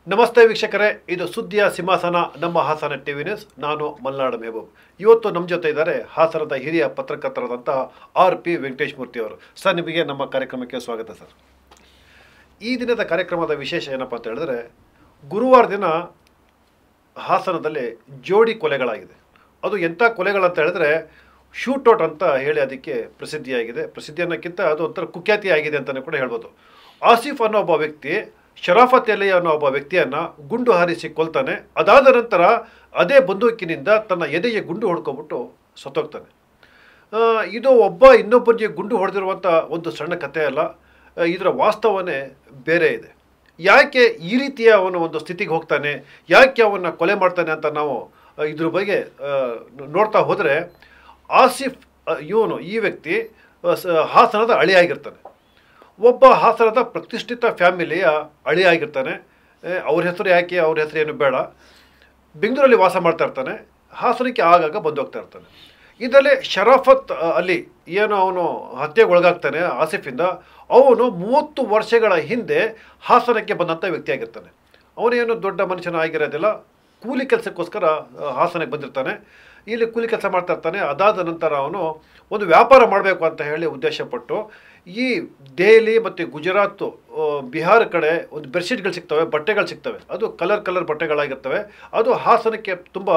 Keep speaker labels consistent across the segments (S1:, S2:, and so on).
S1: ನಮಸ್ತೆ ವೀಕ್ಷಕರೇ, ಇದು ಸುದ್ದಿಯ ಸಿಂಹಾಸನ ನಮ್ಮ ಹಾಸನ ಟಿವಿ ನ್ಯೂಸ್. ನಾನು ಮಲ್ನಾಡು ಮೆಹಬೂಬ್. ಇವತ್ತು ನಮ್ಮ ಜೊತೆ ಇದ್ದಾರೆ ಹಾಸನದ ಹಿರಿಯ ಪತ್ರಕರ್ತರಾದಂತಹ RP ವೆಂಕಟೇಶ್ ಮೂರ್ತಿ ಅವರು. ಸರ್, ನಿಮಗೆ ನಮ್ಮ ಕಾರ್ಯಕ್ರಮಕ್ಕೆ ಸ್ವಾಗತ ಸರ್. ಈ ದಿನದ ಕಾರ್ಯಕ್ರಮದ ವಿಶೇಷ ಏನಪ್ಪ ಅಂತ ಹೇಳಿದ್ರೆ, ಗುರುವಾರ ದಿನ ಹಾಸನದಲ್ಲಿ ಜೋಡಿ ಕೊಲೆಗಳಾಗಿದೆ. ಅದು ಎಂಥ ಕೊಲೆಗಳಂತ ಹೇಳಿದ್ರೆ ಶೂಟೌಟ್ ಅಂತ ಹೇಳಿ ಅದಕ್ಕೆ ಪ್ರಸಿದ್ಧಿಯಾಗಿದೆ. ಪ್ರಸಿದ್ಧಿ ಅನ್ನೋಕ್ಕಿಂತ ಅದು ಒಂಥರ ಕುಖ್ಯಾತಿ ಆಗಿದೆ ಅಂತಲೇ ಕೂಡ ಹೇಳ್ಬೋದು. ಆಸಿಫ್ ಅನ್ನೋ ಒಬ್ಬ ವ್ಯಕ್ತಿ ಶರಾಫತ್ ಅಲಿ ಅನ್ನೋ ಒಬ್ಬ ವ್ಯಕ್ತಿಯನ್ನು ಗುಂಡು ಹಾರಿಸಿ ಕೊಲ್ತಾನೆ. ಅದಾದ ನಂತರ ಅದೇ ಬಂದೂಕಿನಿಂದ ತನ್ನ ಎದೆಗೆ ಗುಂಡು ಹೊಡ್ಕೊಬಿಟ್ಟು ಸತ್ತೋಗ್ತಾನೆ. ಇದು ಇನ್ನೊಬ್ಬರಿಗೆ ಗುಂಡು ಹೊಡೆದಿರುವಂಥ ಒಂದು ಸಣ್ಣ ಕಥೆ ಅಲ್ಲ, ಇದರ ವಾಸ್ತವನೇ ಬೇರೆ ಇದೆ. ಯಾಕೆ ಈ ರೀತಿಯ ಅವನು ಒಂದು ಸ್ಥಿತಿಗೆ ಹೋಗ್ತಾನೆ, ಯಾಕೆ ಅವನ್ನ ಕೊಲೆ ಮಾಡ್ತಾನೆ ಅಂತ ನಾವು ಇದ್ರ ಬಗ್ಗೆ ನೋಡ್ತಾ ಹೋದರೆ, ಆಸಿಫ್ ಈ ವ್ಯಕ್ತಿ ಹಾಸನದ ಅಳಿಯಾಗಿರ್ತಾನೆ. ಒಬ್ಬ ಹಾಸನದ ಪ್ರತಿಷ್ಠಿತ ಫ್ಯಾಮಿಲಿಯ ಅಳಿಯಾಗಿರ್ತಾನೆ. ಅವ್ರ ಹೆಸರು ಯಾಕೆ, ಅವ್ರ ಹೆಸರು ಏನು ಬೇಡ. ಬೆಂಗಳೂರಲ್ಲಿ ವಾಸ ಮಾಡ್ತಾ ಇರ್ತಾನೆ. ಹಾಸನಕ್ಕೆ ಆಗಾಗ ಬಂದು ಹೋಗ್ತಾ ಇರ್ತಾನೆ. ಇದರಲ್ಲಿ ಶರಾಫತ್ ಅಲಿ ಏನು ಅವನು ಹತ್ಯೆಗೆ ಒಳಗಾಗ್ತಾನೆ ಆಸಿಫಿಂದ, ಅವನು 30 ವರ್ಷಗಳ ಹಿಂದೆ ಹಾಸನಕ್ಕೆ ಬಂದಂಥ ವ್ಯಕ್ತಿಯಾಗಿರ್ತಾನೆ. ಅವನೇನು ದೊಡ್ಡ ಮನುಷ್ಯನ ಆಗಿರೋದಿಲ್ಲ. ಕೂಲಿ ಕೆಲಸಕ್ಕೋಸ್ಕರ ಹಾಸನಕ್ಕೆ ಬಂದಿರ್ತಾನೆ. ಇಲ್ಲಿ ಕೂಲಿ ಕೆಲಸ ಮಾಡ್ತಾ ಇರ್ತಾನೆ. ಅದಾದ ನಂತರ ಅವನು ಒಂದು ವ್ಯಾಪಾರ ಮಾಡಬೇಕು ಅಂತ ಹೇಳಿ ಉದ್ದೇಶಪಟ್ಟು ಈ ದೆಹಲಿ ಮತ್ತು ಗುಜರಾತು, ಬಿಹಾರ ಕಡೆ ಒಂದು ಬೆಡ್ಶೀಟ್ಗಳು ಸಿಗ್ತವೆ, ಬಟ್ಟೆಗಳು ಸಿಗ್ತವೆ. ಅದು ಕಲರ್ ಬಟ್ಟೆಗಳಾಗಿರ್ತವೆ. ಅದು ಹಾಸನಕ್ಕೆ ತುಂಬ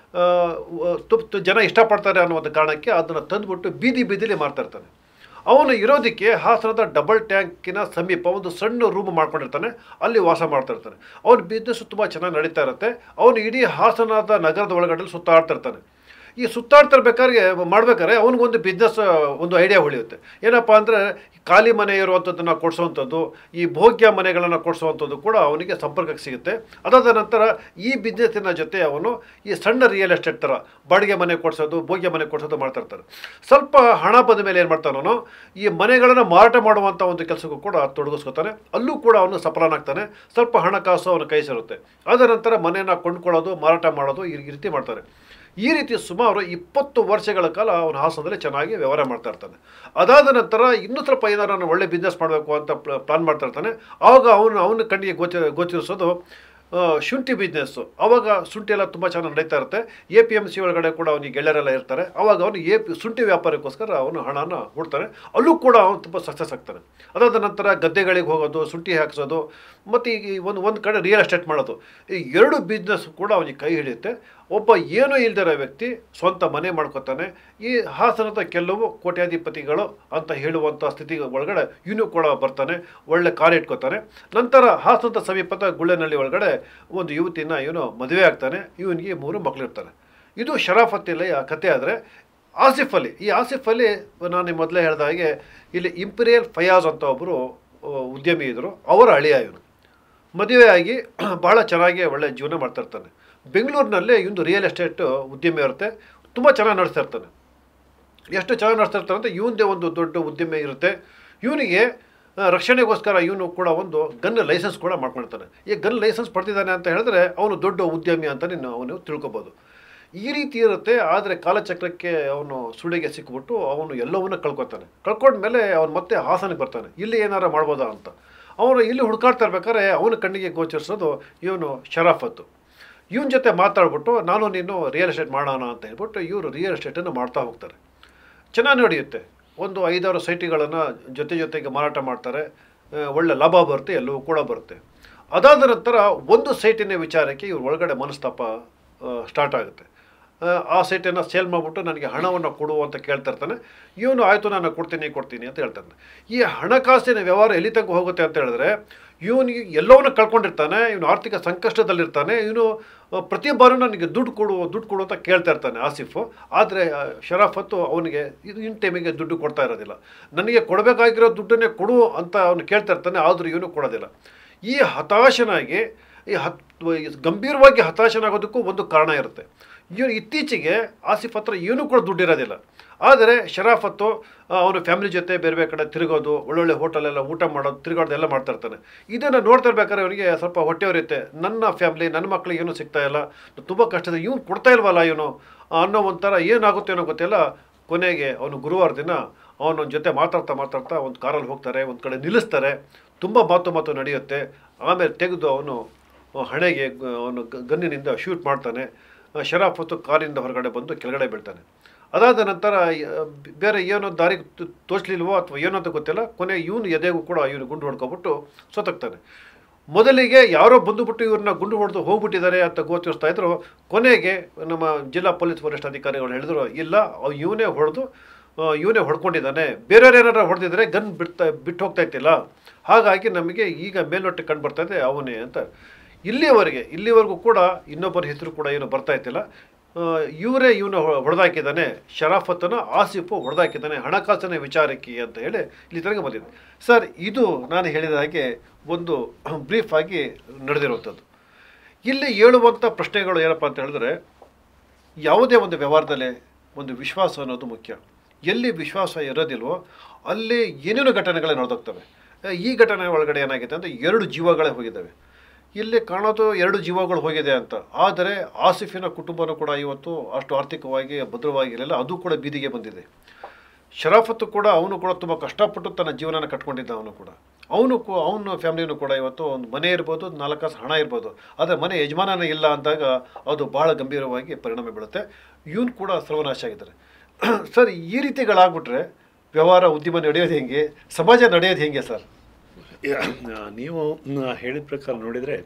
S1: ಜನ ಇಷ್ಟಪಡ್ತಾರೆ ಅನ್ನೋ ಒಂದು ಕಾರಣಕ್ಕೆ ಅದನ್ನು ತಂದುಬಿಟ್ಟು ಬೀದಿಲಿ ಮಾರ್ತಾ ಇರ್ತಾನೆ. ಅವನು ಇರೋದಕ್ಕೆ ಹಾಸನದ ಡಬಲ್ ಟ್ಯಾಂಕಿನ ಸಮೀಪ ಒಂದು ಸಣ್ಣ ರೂಮ್ ಮಾಡ್ಕೊಂಡಿರ್ತಾನೆ. ಅಲ್ಲಿ ವಾಸ ಮಾಡ್ತಾ ಇರ್ತಾನೆ. ಅವನ ಬಿಸ್ನೆಸ್ ತುಂಬ ಚೆನ್ನಾಗಿ ನಡೀತಾ ಇರುತ್ತೆ. ಅವನು ಇಡೀ ಹಾಸನದ ನಗರದ ಒಳಗಡೆ ಸುತ್ತಾಡ್ತಾ ಇರ್ತಾನೆ. ಈ ಸುತ್ತಾಡ್ತಾ ಮಾಡ್ಬೇಕಾದ್ರೆ ಅವನಿಗೊಂದು ಬಿಸ್ನೆಸ್ ಒಂದು ಐಡಿಯಾ ಹೊಳೆಯುತ್ತೆ. ಏನಪ್ಪ ಅಂದರೆ, ಖಾಲಿ ಮನೆ ಇರುವಂಥದ್ದನ್ನು ಕೊಡಿಸುವಂಥದ್ದು, ಈ ಭೋಗ್ಯ ಮನೆಗಳನ್ನು ಕೊಡಿಸುವಂಥದ್ದು ಕೂಡ ಅವನಿಗೆ ಸಂಪರ್ಕಕ್ಕೆ ಸಿಗುತ್ತೆ. ಅದಾದ ನಂತರ ಈ ಬಿಸ್ನೆಸ್ಸಿನ ಜೊತೆ ಅವನು ಈ ಸಣ್ಣ ರಿಯಲ್ ಎಸ್ಟೇಟ್ ಥರ ಬಾಡಿಗೆ ಮನೆ ಕೊಡಿಸೋದು, ಭೋಗ್ಯ ಮನೆ ಕೊಡಿಸೋದು ಮಾಡ್ತಾ ಇರ್ತಾರೆ. ಸ್ವಲ್ಪ ಹಣ ಬಂದ ಮೇಲೆ ಏನು ಮಾಡ್ತಾನೋ, ಈ ಮನೆಗಳನ್ನು ಮಾರಾಟ ಮಾಡುವಂಥ ಒಂದು ಕೆಲಸಕ್ಕೂ ಕೂಡ ತೊಡಗಿಸ್ಕೊತಾನೆ. ಅಲ್ಲೂ ಕೂಡ ಅವನು ಸಫಲನಾಗ್ತಾನೆ. ಸ್ವಲ್ಪ ಹಣಕಾಸು ಅವನ ಕೈ ಸೇರುತ್ತೆ. ಅದ ನಂತರ ಮನೆಯನ್ನು ಕೊಂಡ್ಕೊಳ್ಳೋದು, ಮಾರಾಟ ಮಾಡೋದು, ಈ ರೀತಿ ಮಾಡ್ತಾರೆ. ಈ ರೀತಿ ಸುಮಾರು 20 ವರ್ಷಗಳ ಕಾಲ ಅವನು ಹಾಸನದಲ್ಲಿ ಚೆನ್ನಾಗಿ ವ್ಯವಹಾರ ಮಾಡ್ತಾ ಇರ್ತಾನೆ. ಅದಾದ ನಂತರ ಇನ್ನೂ ಸ್ವಲ್ಪ ಏನಾರು ಒಳ್ಳೆ ಬಿಸ್ನೆಸ್ ಮಾಡಬೇಕು ಅಂತ ಪ್ಲಾನ್ ಮಾಡ್ತಾ ಇರ್ತಾನೆ. ಆವಾಗ ಅವನ ಕಣ್ಣಿಗೆ ಗೋಚರಿಸೋದು ಶುಂಠಿ ಬಿಸ್ನೆಸ್ಸು. ಆವಾಗ ಶುಂಠಿ ಎಲ್ಲ ತುಂಬ ಚೆನ್ನಾಗಿ ನಡೀತಾ ಇರುತ್ತೆ. APMC ಒಳಗಡೆ ಕೂಡ ಅವನಿಗೆ ಗೆಳೆಯರೆಲ್ಲ ಇರ್ತಾರೆ. ಆವಾಗ ಅವನು ಶುಂಠಿ ವ್ಯಾಪಾರಕ್ಕೋಸ್ಕರ ಅವನು ಹಣನ ಹೂಡ್ತಾನೆ. ಅಲ್ಲೂ ಕೂಡ ಅವನು ತುಂಬ ಸಕ್ಸಸ್ ಆಗ್ತಾನೆ. ಅದಾದ ನಂತರ ಗದ್ದೆಗಳಿಗೆ ಹೋಗೋದು, ಶುಂಠಿ ಹಾಕಿಸೋದು, ಮತ್ತು ಈ ಒಂದು ಕಡೆ ರಿಯಲ್ ಎಸ್ಟೇಟ್ ಮಾಡೋದು, ಈ 2 ಬಿಸ್ನೆಸ್ ಕೂಡ ಅವನಿಗೆ ಕೈ ಹಿಡಿಯುತ್ತೆ. ಒಬ್ಬ ಏನೂ ಇಲ್ದಿರೋ ವ್ಯಕ್ತಿ ಸ್ವಂತ ಮನೆ ಮಾಡ್ಕೊತಾನೆ. ಈ ಹಾಸನದ ಕೆಲವು ಕೋಟ್ಯಾಧಿಪತಿಗಳು ಅಂತ ಹೇಳುವಂಥ ಸ್ಥಿತಿ ಒಳಗಡೆ ಇವನು ಕೂಡ ಬರ್ತಾನೆ. ಒಳ್ಳೆ ಕಾರ್ ಇಟ್ಕೋತಾನೆ. ನಂತರ ಹಾಸನದ ಸಮೀಪದ ಗುಳ್ಳೆನಹಳ್ಳಿ ಒಳಗಡೆ ಒಂದು ಯುವತಿನ ಇವನು ಮದುವೆ ಆಗ್ತಾನೆ. ಇವನಿಗೆ 3 ಮಕ್ಕಳಿರ್ತಾರೆ. ಇದು ಶರಾಫತ್ ಅಲಿಯ ಕತೆ. ಆದರೆ ಈ ಆಸಿಫ್ ಅಲಿ ನಾನು ಮೊದಲೇ ಹೇಳಿದ ಹಾಗೆ ಇಲ್ಲಿ ಇಂಪೀರಿಯಲ್ ಫಯಾಜ್ ಅಂತ ಒಬ್ಬರು ಉದ್ಯಮಿ ಇದ್ದರು. ಅವರ ಅಳಿಯ ಇವನು. ಮದುವೆಯಾಗಿ ಬಹಳ ಚೆನ್ನಾಗಿ ಒಳ್ಳೆ ಜೀವನ ಮಾಡ್ತಾ ಇರ್ತಾನೆ. ಬೆಂಗಳೂರಿನಲ್ಲಿ ಇವನು ರಿಯಲ್ ಎಸ್ಟೇಟ್ ಉದ್ಯಮಿ ಇರುತ್ತೆ. ತುಂಬ ಚೆನ್ನಾಗಿ ನಡೆಸ್ತಾ ಇರ್ತಾನೆ. ಎಷ್ಟು ಚೆನ್ನಾಗಿ ನಡೆಸ್ತಾ ಇರ್ತಾನೆ ಅಂತ ಇವನದೇ ಒಂದು ದೊಡ್ಡ ಉದ್ಯಮ ಇರುತ್ತೆ. ಇವನಿಗೆ ರಕ್ಷಣೆಗೋಸ್ಕರ ಇವನು ಕೂಡ ಒಂದು ಗನ್ ಲೈಸೆನ್ಸ್ ಕೂಡ ಮಾಡ್ಕೊಳ್ತಾನೆ. ಈ ಗನ್ ಲೈಸೆನ್ಸ್ ಪಡೆದಿದ್ದಾನೆ ಅಂತ ಹೇಳಿದ್ರೆ ಅವನು ದೊಡ್ಡ ಉದ್ಯಮಿ ಅಂತ ಅವನು ತಿಳ್ಕೊಬೋದು. ಈ ರೀತಿ ಇರುತ್ತೆ. ಆದರೆ ಕಾಲಚಕ್ರಕ್ಕೆ ಅವನು ಸುಳಿಗೆ ಸಿಕ್ಕಿಬಿಟ್ಟು ಅವನು ಎಲ್ಲವನ್ನೂ ಕಳ್ಕೊಂಡ್ಮೇಲೆ ಅವನು ಮತ್ತೆ ಹಾಸನಕ್ಕೆ ಬರ್ತಾನೆ. ಇಲ್ಲಿ ಏನಾರು ಮಾಡ್ಬೋದಾ ಅಂತ ಅವನು ಇಲ್ಲಿ ಹುಡುಕಾಡ್ತಾ ಇರ್ಬೇಕಾದ್ರೆ ಅವನ ಕಣ್ಣಿಗೆ ಗೋಚರಿಸೋದು ಇವನು ಶರಾಫತ್ತು. ಇವನ ಜೊತೆ ಮಾತಾಡ್ಬಿಟ್ಟು ನಾನು ನೀನು ರಿಯಲ್ ಎಸ್ಟೇಟ್ ಮಾಡೋಣ ಅಂತ ಹೇಳ್ಬಿಟ್ಟು ಇವರು ರಿಯಲ್ ಎಸ್ಟೇಟನ್ನು ಮಾಡ್ತಾ ಹೋಗ್ತಾರೆ. ಚೆನ್ನಾಗಿ ನಡೆಯುತ್ತೆ. ಒಂದು 5-6 ಸೈಟ್ಗಳನ್ನು ಜೊತೆಗೆ ಮಾರಾಟ ಮಾಡ್ತಾರೆ. ಒಳ್ಳೆ ಲಾಭ ಬರುತ್ತೆ, ಎಲ್ಲವೂ ಕೂಡ ಬರುತ್ತೆ. ಅದಾದ ನಂತರ ಒಂದು ಸೈಟಿನ ವಿಚಾರಕ್ಕೆ ಇವ್ರ ಒಳಗಡೆ ಮನಸ್ತಾಪ ಸ್ಟಾರ್ಟ್ ಆಗುತ್ತೆ. ಆ ಸೈಟನ್ನು ಸೇಲ್ ಮಾಡಿಬಿಟ್ಟು ನನಗೆ ಹಣವನ್ನು ಕೊಡು ಅಂತ ಕೇಳ್ತಾ ಇರ್ತಾನೆ. ಇವನು ಆಯಿತು ನಾನು ಕೊಡ್ತೀನಿ ಅಂತ ಹೇಳ್ತಾನೆ. ಈ ಹಣಕಾಸಿನ ವ್ಯವಹಾರ ಎಲ್ಲಿ ತನಕ ಹೋಗುತ್ತೆ ಅಂತ ಹೇಳಿದ್ರೆ, ಇವನಿಗೆ ಎಲ್ಲವನ್ನೂ ಕಳ್ಕೊಂಡಿರ್ತಾನೆ. ಇವನು ಆರ್ಥಿಕ ಸಂಕಷ್ಟದಲ್ಲಿರ್ತಾನೆ. ಇವನು ಪ್ರತಿ ಬಾರಿ ನನಗೆ ದುಡ್ಡು ಕೊಡು ಅಂತ ಕೇಳ್ತಾ ಇರ್ತಾನೆ ಆಸಿಫು. ಆದರೆ ಶರಾಫತ್ತು ಅವನಿಗೆ ಇನ್ ಟೈಮಿಗೆ ದುಡ್ಡು ಕೊಡ್ತಾ ಇರೋದಿಲ್ಲ. ನನಗೆ ಕೊಡಬೇಕಾಗಿರೋ ದುಡ್ಡನ್ನೇ ಕೊಡು ಅಂತ ಅವನು ಕೇಳ್ತಾ ಇರ್ತಾನೆ. ಆದರೂ ಇವನು ಕೊಡೋದಿಲ್ಲ. ಈ ಹತಾಶನಾಗಿ ಗಂಭೀರವಾಗಿ ಹತಾಶನಾಗೋದಕ್ಕೂ ಒಂದು ಕಾರಣ ಇರುತ್ತೆ. ಇವನು ಇತ್ತೀಚೆಗೆ ಆಸಿಫ್ ಹತ್ರ ಏನೂ ಕೂಡ ದುಡ್ಡಿರೋದಿಲ್ಲ. ಆದರೆ ಶರಾಫತ್ತು ಅವನ ಫ್ಯಾಮಿಲಿ ಜೊತೆ ಬೇರೆ ಕಡೆ ತಿರುಗೋದು, ಒಳ್ಳೊಳ್ಳೆ ಹೋಟೆಲೆಲ್ಲ ಊಟ ಮಾಡೋದು, ತಿರುಗಾಡೋದೆಲ್ಲ ಮಾಡ್ತಾ ಇರ್ತಾನೆ. ಇದನ್ನು ನೋಡ್ತಾ ಇರ್ಬೇಕಾದ್ರೆ ಅವನಿಗೆ ಸ್ವಲ್ಪ ಹೊಟ್ಟೆ ಉರಿಯುತ್ತೆ. ನನ್ನ ಫ್ಯಾಮಿಲಿ, ನನ್ನ ಮಕ್ಕಳಿಗೆ ಏನೂ ಸಿಗ್ತಾ ಇಲ್ಲ, ತುಂಬ ಕಷ್ಟದ, ಇವನು ಕೊಡ್ತಾ ಇಲ್ವಲ್ಲ ಇವನು ಅನ್ನೋ ಒಂಥರ ಏನಾಗುತ್ತೆ ಅನ್ನೋ ಗೊತ್ತಿಲ್ಲ. ಕೊನೆಗೆ ಅವನು ಗುರುವಾರ ದಿನ ಅವನ ಜೊತೆ ಮಾತಾಡ್ತಾ ಒಂದು ಕಾರಲ್ಲಿ ಹೋಗ್ತಾರೆ. ಒಂದು ಕಡೆ ನಿಲ್ಲಿಸ್ತಾರೆ. ತುಂಬ ಮಾತು ನಡೆಯುತ್ತೆ. ಆಮೇಲೆ ತೆಗೆದು ಅವನು ಹಣೆಗೆ ಅವನು ಗನ್ನಿನಿಂದ ಶೂಟ್ ಮಾಡ್ತಾನೆ. ಶರಾಫತ್ತು ಕಾರಿನಿಂದ ಹೊರಗಡೆ ಬಂದು ಕೆಳಗಡೆ ಬೀಳ್ತಾನೆ. ಅದಾದ ನಂತರ ಬೇರೆ ಏನೋ ದಾರಿ ತೋಚಲಿಲ್ವೋ ಅಥವಾ ಏನೋ ಅಂತ ಗೊತ್ತಿಲ್ಲ, ಕೊನೆ ಇವನು ಎದೆಗೂ ಕೂಡ ಇವನು ಗುಂಡು ಹೊಡ್ಕೊಬಿಟ್ಟು ಸತ್ತೋಗ್ತಾನೆ. ಮೊದಲಿಗೆ ಯಾರೋ ಬಂದುಬಿಟ್ಟು ಇವ್ರನ್ನ ಗುಂಡು ಹೊಡೆದು ಹೋಗ್ಬಿಟ್ಟಿದ್ದಾರೆ ಅಂತ ಗೋಚರಿಸ್ತಾ ಇದ್ರು. ಕೊನೆಗೆ ನಮ್ಮ ಜಿಲ್ಲಾ ಪೊಲೀಸ್ ವರಿಷ್ಠಾಧಿಕಾರಿಗಳು ಹೇಳಿದ್ರು, ಇಲ್ಲ ಇವನೇ ಹೊಡ್ಕೊಂಡಿದ್ದಾನೆ, ಬೇರೆಯವ್ರು ಏನಾರು ಹೊಡೆದಿದ್ರೆ ಗನ್ ಬಿಟ್ಟು ಹೋಗ್ತಾ ಇತ್ತಿಲ್ಲ, ಹಾಗಾಗಿ ನಮಗೆ ಈಗ ಮೇಲ್ನೋಟಕ್ಕೆ ಕಂಡು ಬರ್ತಾ ಇದೆ ಅವನೇ ಅಂತ. ಇಲ್ಲಿವರೆಗೂ ಕೂಡ ಇನ್ನೊಬ್ಬರ ಹೆಸರು ಕೂಡ ಏನು ಬರ್ತಾ ಇತ್ತಿಲ್ಲ. ಇವನು ಹೊಡೆದಾಕಿದ್ದಾನೆ, ಶರಾಫತ್ತನ್ನು ಆಸಿಫು ಹೊಡೆದಾಕಿದ್ದಾನೆ ಹಣಕಾಸಿನ ವಿಚಾರಕ್ಕೆ ಅಂತ ಹೇಳಿ ಇಲ್ಲಿ ತನಕ ಬಂದಿದೆ. ಸರ್, ಇದು ನಾನು ಹೇಳಿದ ಹಾಗೆ ಒಂದು ಬ್ರೀಫ್ ಆಗಿ ನಡೆದಿರುವಂಥದ್ದು. ಇಲ್ಲಿ ಹೇಳುವಂಥ ಪ್ರಶ್ನೆಗಳು ಏನಪ್ಪ ಅಂತ ಹೇಳಿದ್ರೆ, ಯಾವುದೇ ಒಂದು ವ್ಯವಹಾರದಲ್ಲೇ ಒಂದು ವಿಶ್ವಾಸ ಅನ್ನೋದು ಮುಖ್ಯ. ಎಲ್ಲಿ ವಿಶ್ವಾಸ ಇರೋದಿಲ್ವೋ ಅಲ್ಲಿ ಏನೇನು ಘಟನೆಗಳೇ ನಡೆದೋಗ್ತವೆ. ಈ ಘಟನೆ ಒಳಗಡೆ ಏನಾಗಿದೆ ಅಂದರೆ 2 ಜೀವಗಳೇ ಹೋಗಿದ್ದಾವೆ. ಇಲ್ಲಿ ಕಾಣೋದು 2 ಜೀವಗಳು ಹೋಗಿದೆ ಅಂತ. ಆದರೆ ಆಸಿಫಿನ ಕುಟುಂಬನೂ ಕೂಡ ಇವತ್ತು ಅಷ್ಟು ಆರ್ಥಿಕವಾಗಿ ಭದ್ರವಾಗಿರಲಿಲ್ಲ, ಅದು ಕೂಡ ಬೀದಿಗೆ ಬಂದಿದೆ. ಶರಾಫತ್ತು ಕೂಡ ಅವನು ಕೂಡ ತುಂಬ ಕಷ್ಟಪಟ್ಟು ತನ್ನ ಜೀವನನ ಕಟ್ಕೊಂಡಿದ್ದ. ಅವನ ಫ್ಯಾಮಿಲಿನೂ ಕೂಡ ಇವತ್ತು ಒಂದು ಮನೆ ಇರ್ಬೋದು, 4 ಕಾಸು ಹಣ ಇರ್ಬೋದು, ಆದರೆ ಮನೆ ಯಜಮಾನನೇ ಇಲ್ಲ ಅಂದಾಗ ಅದು ಭಾಳ ಗಂಭೀರವಾಗಿ ಪರಿಣಾಮ ಬೀಳುತ್ತೆ. ಇವನು ಕೂಡ ಸರ್ವನಾಶ ಆಗಿದ್ದಾರೆ. ಸರ್, ಈ ರೀತಿಗಳಾಗ್ಬಿಟ್ರೆ ವ್ಯವಹಾರ ಉದ್ಯಮ ನಡೆಯೋದು ಹೆಂಗೆ, ಸಮಾಜ ನಡೆಯೋದು ಹೆಂಗೆ ಸರ್?
S2: ನೀವು ಹೇಳಿದ ಪ್ರಕಾರ ನೋಡಿದರೆ